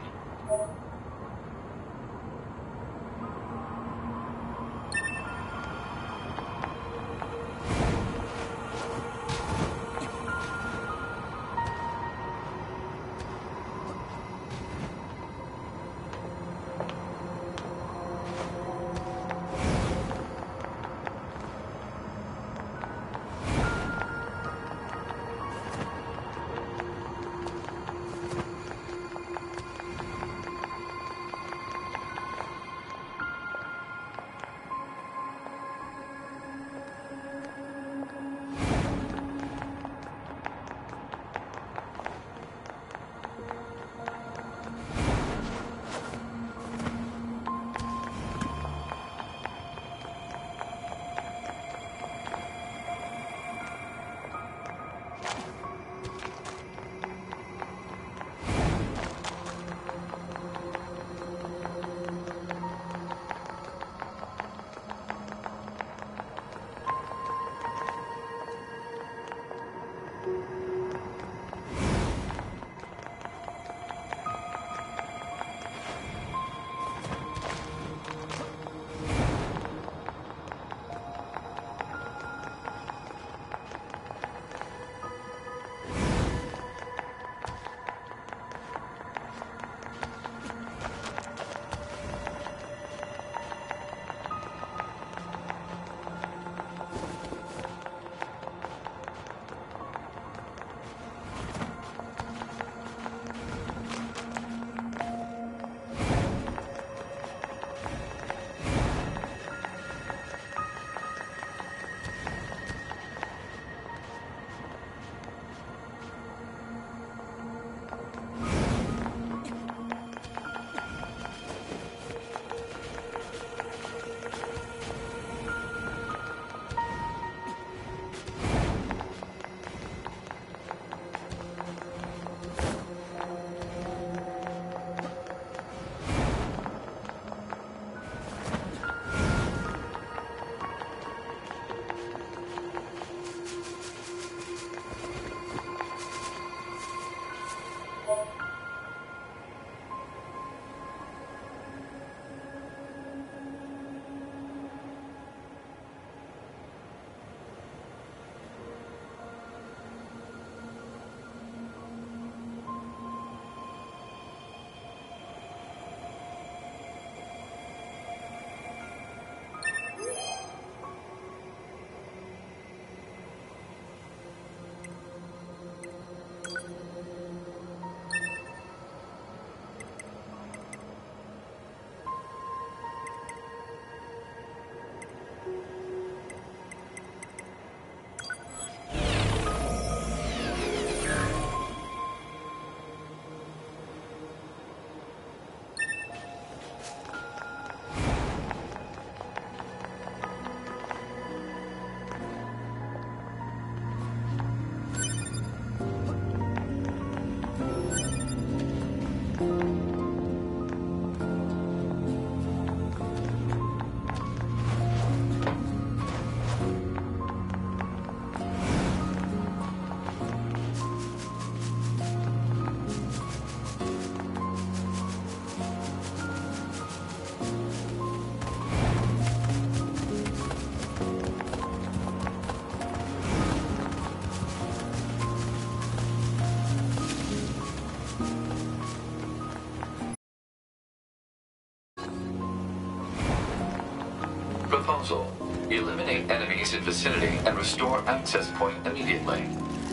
console. Eliminate enemies in vicinity and restore access point immediately.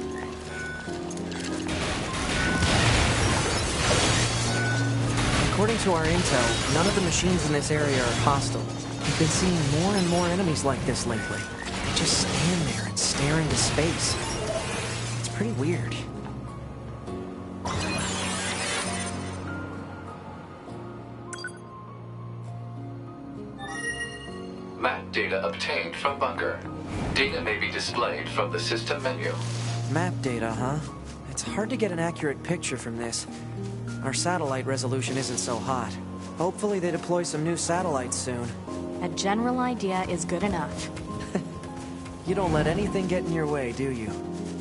According to our intel, none of the machines in this area are hostile. We've been seeing more and more enemies like this lately. They just stand there and stare into space. It's pretty weird. Map data obtained from bunker. Data may be displayed from the system menu. Map data, huh? It's hard to get an accurate picture from this. Our satellite resolution isn't so hot. Hopefully they deploy some new satellites soon. A general idea is good enough. You don't let anything get in your way, do you?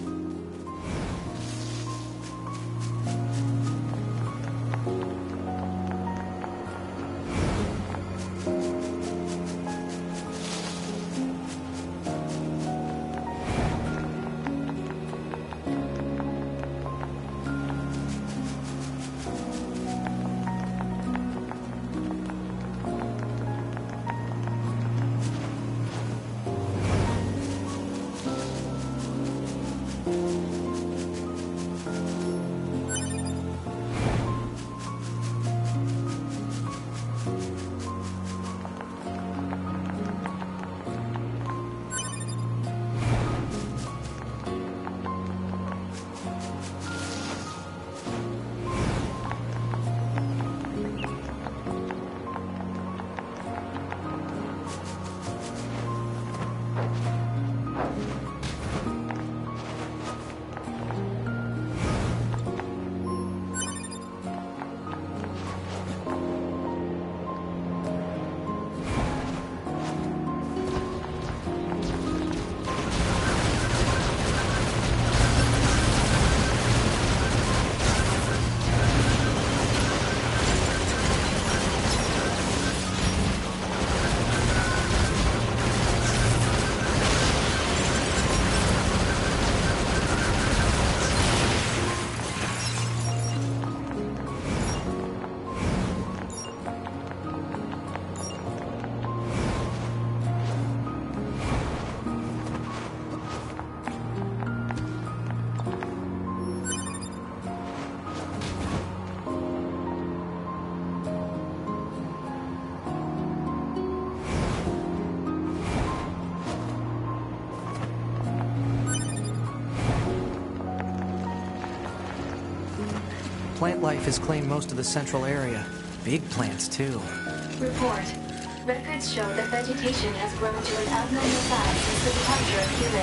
Plant life has claimed most of the central area. Big plants, too. Report. Records show that vegetation has grown to an abnormal size since the departure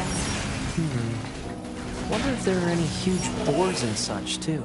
of humans. Wonder if there are any huge boars and such, too.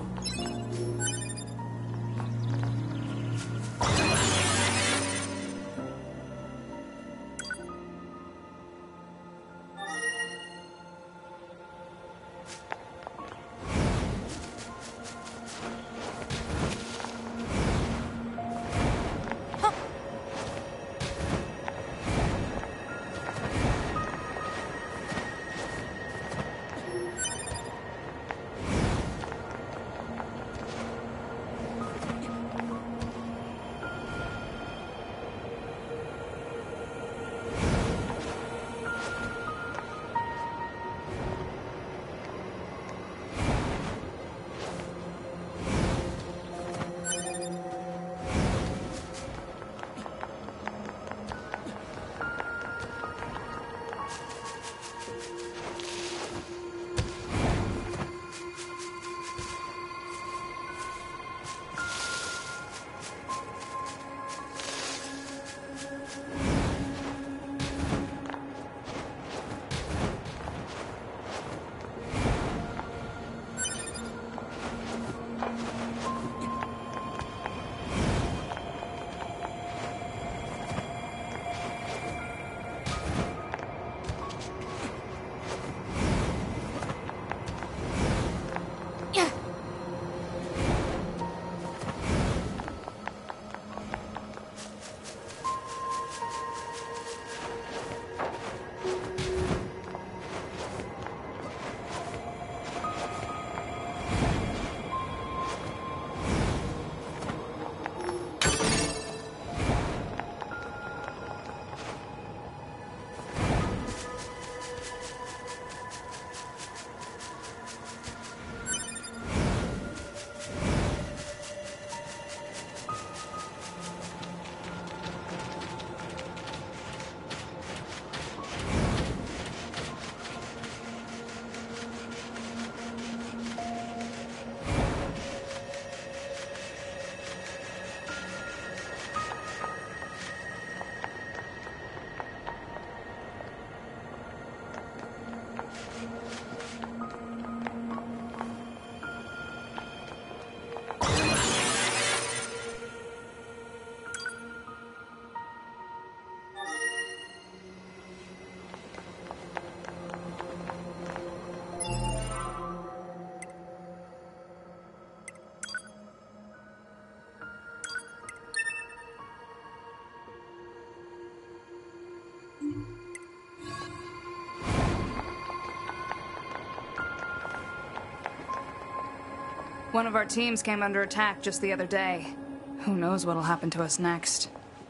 One of our teams came under attack just the other day. Who knows what'll happen to us next?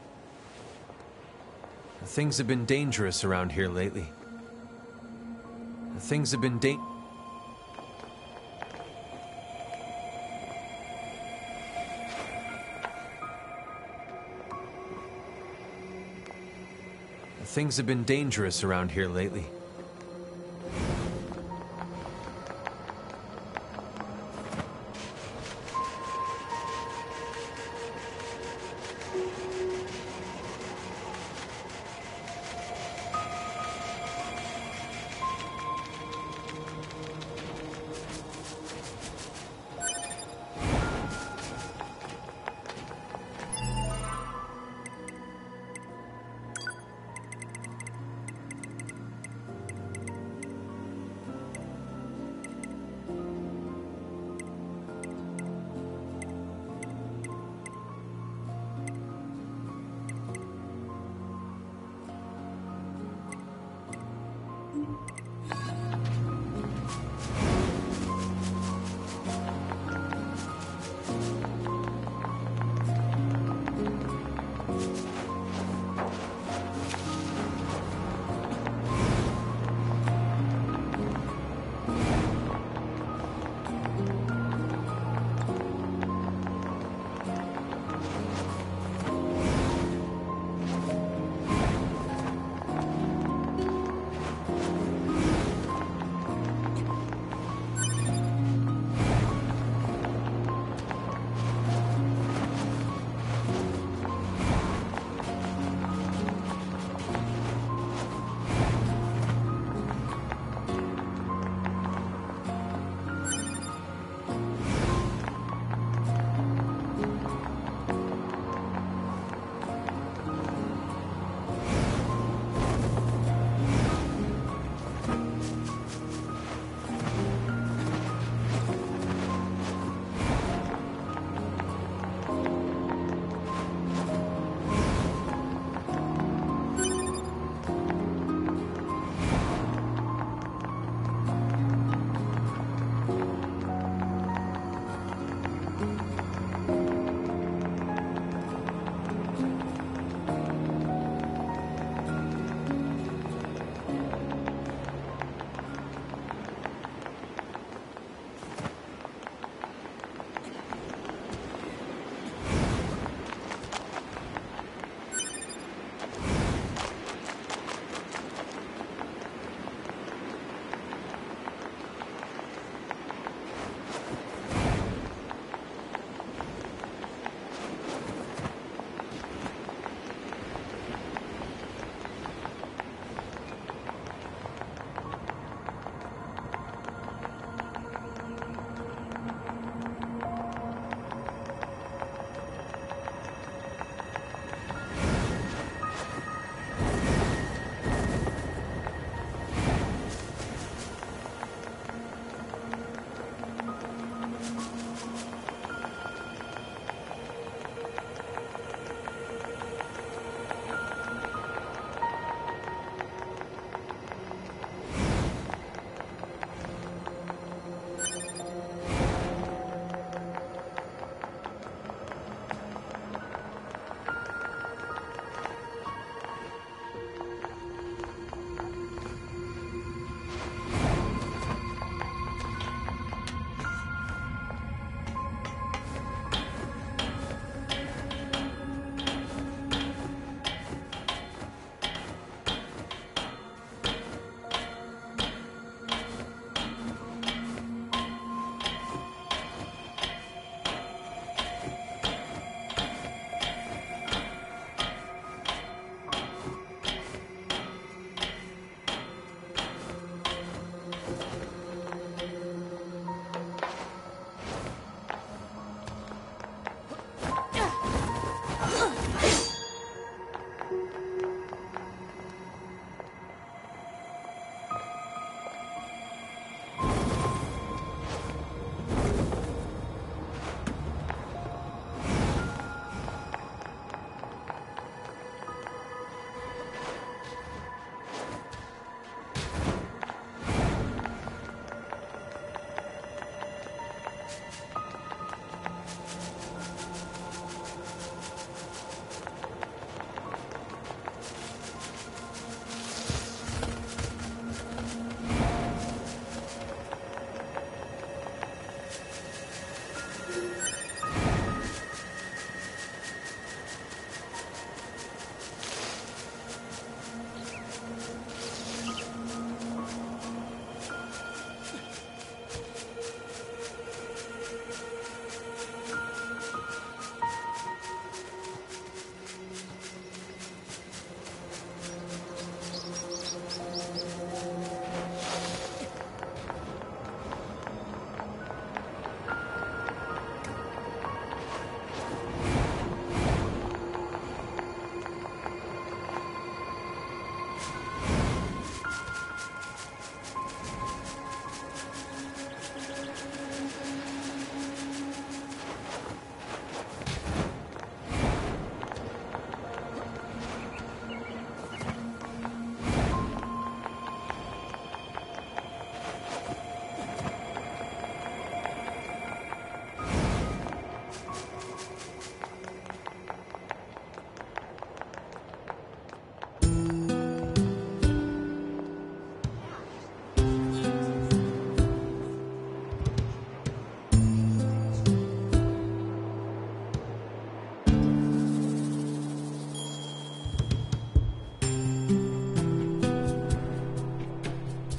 Things have been dangerous around here lately. Things have been Things have been dangerous around here lately.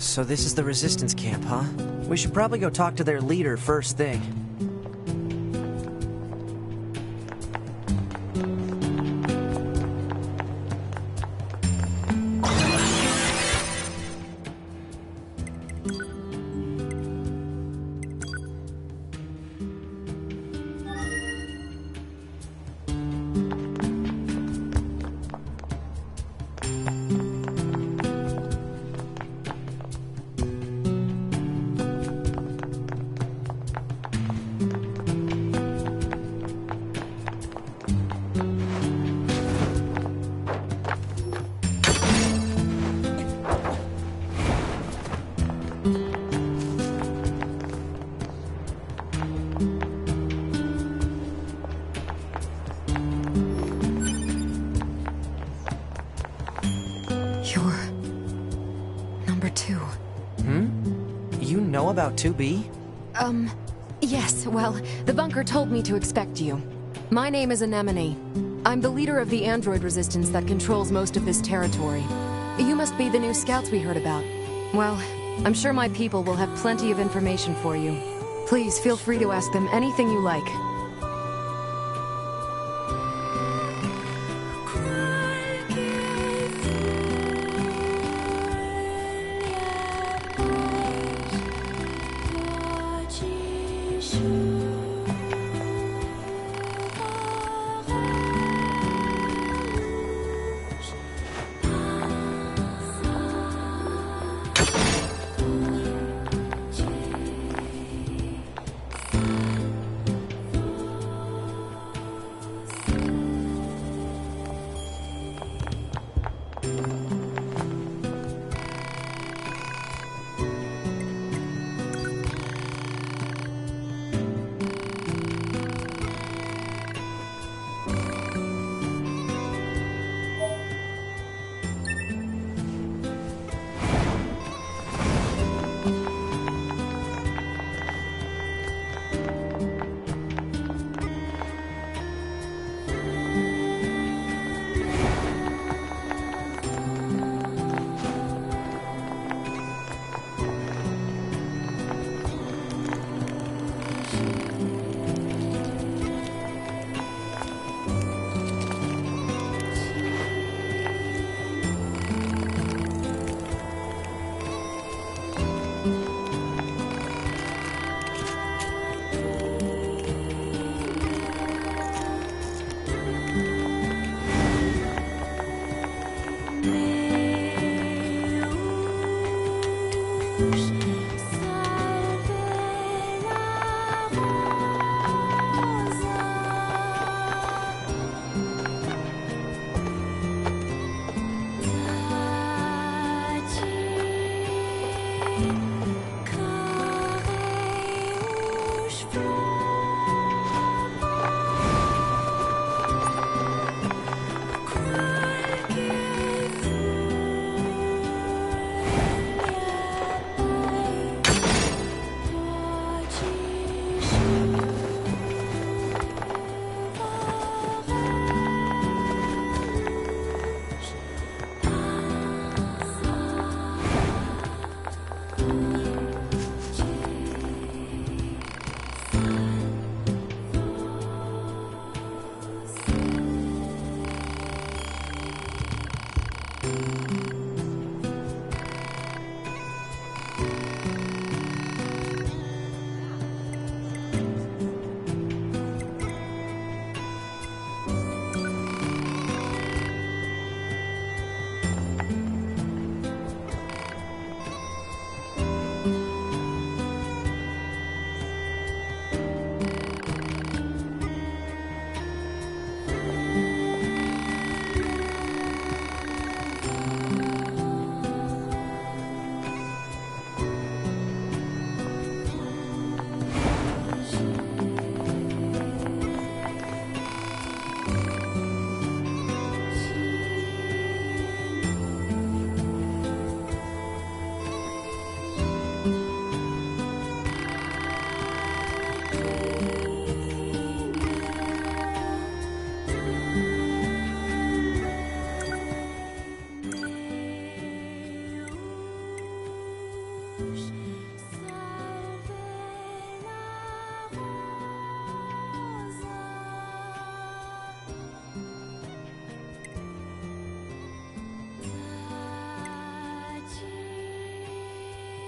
So this is the Resistance camp, huh? We should probably go talk to their leader first thing. About 2B? Yes, well, the bunker told me to expect you. My name is Anemone. I'm the leader of the android resistance that controls most of this territory. You must be the new scouts we heard about. Well, I'm sure my people will have plenty of information for you. Please feel free to ask them anything you like.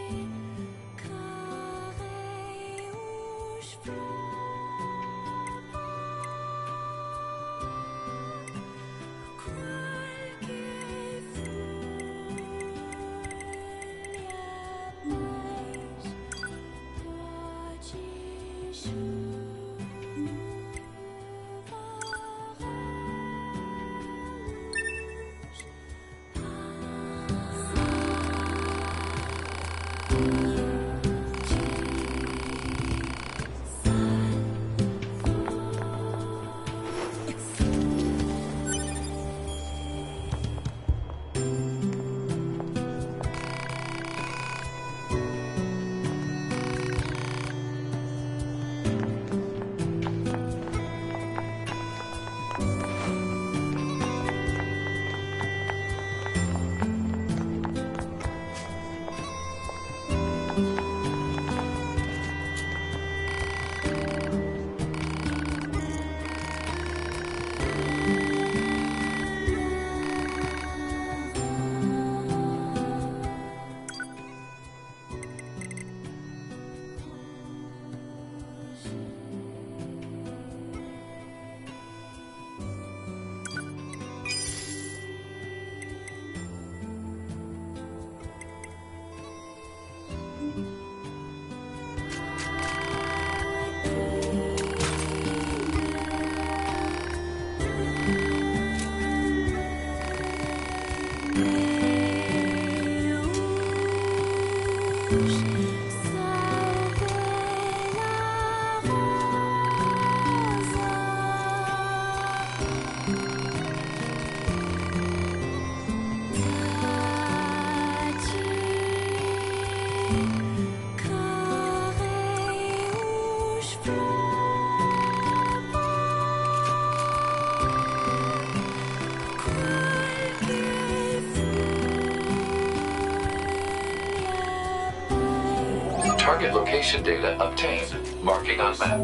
Target location data obtained. Marking on map.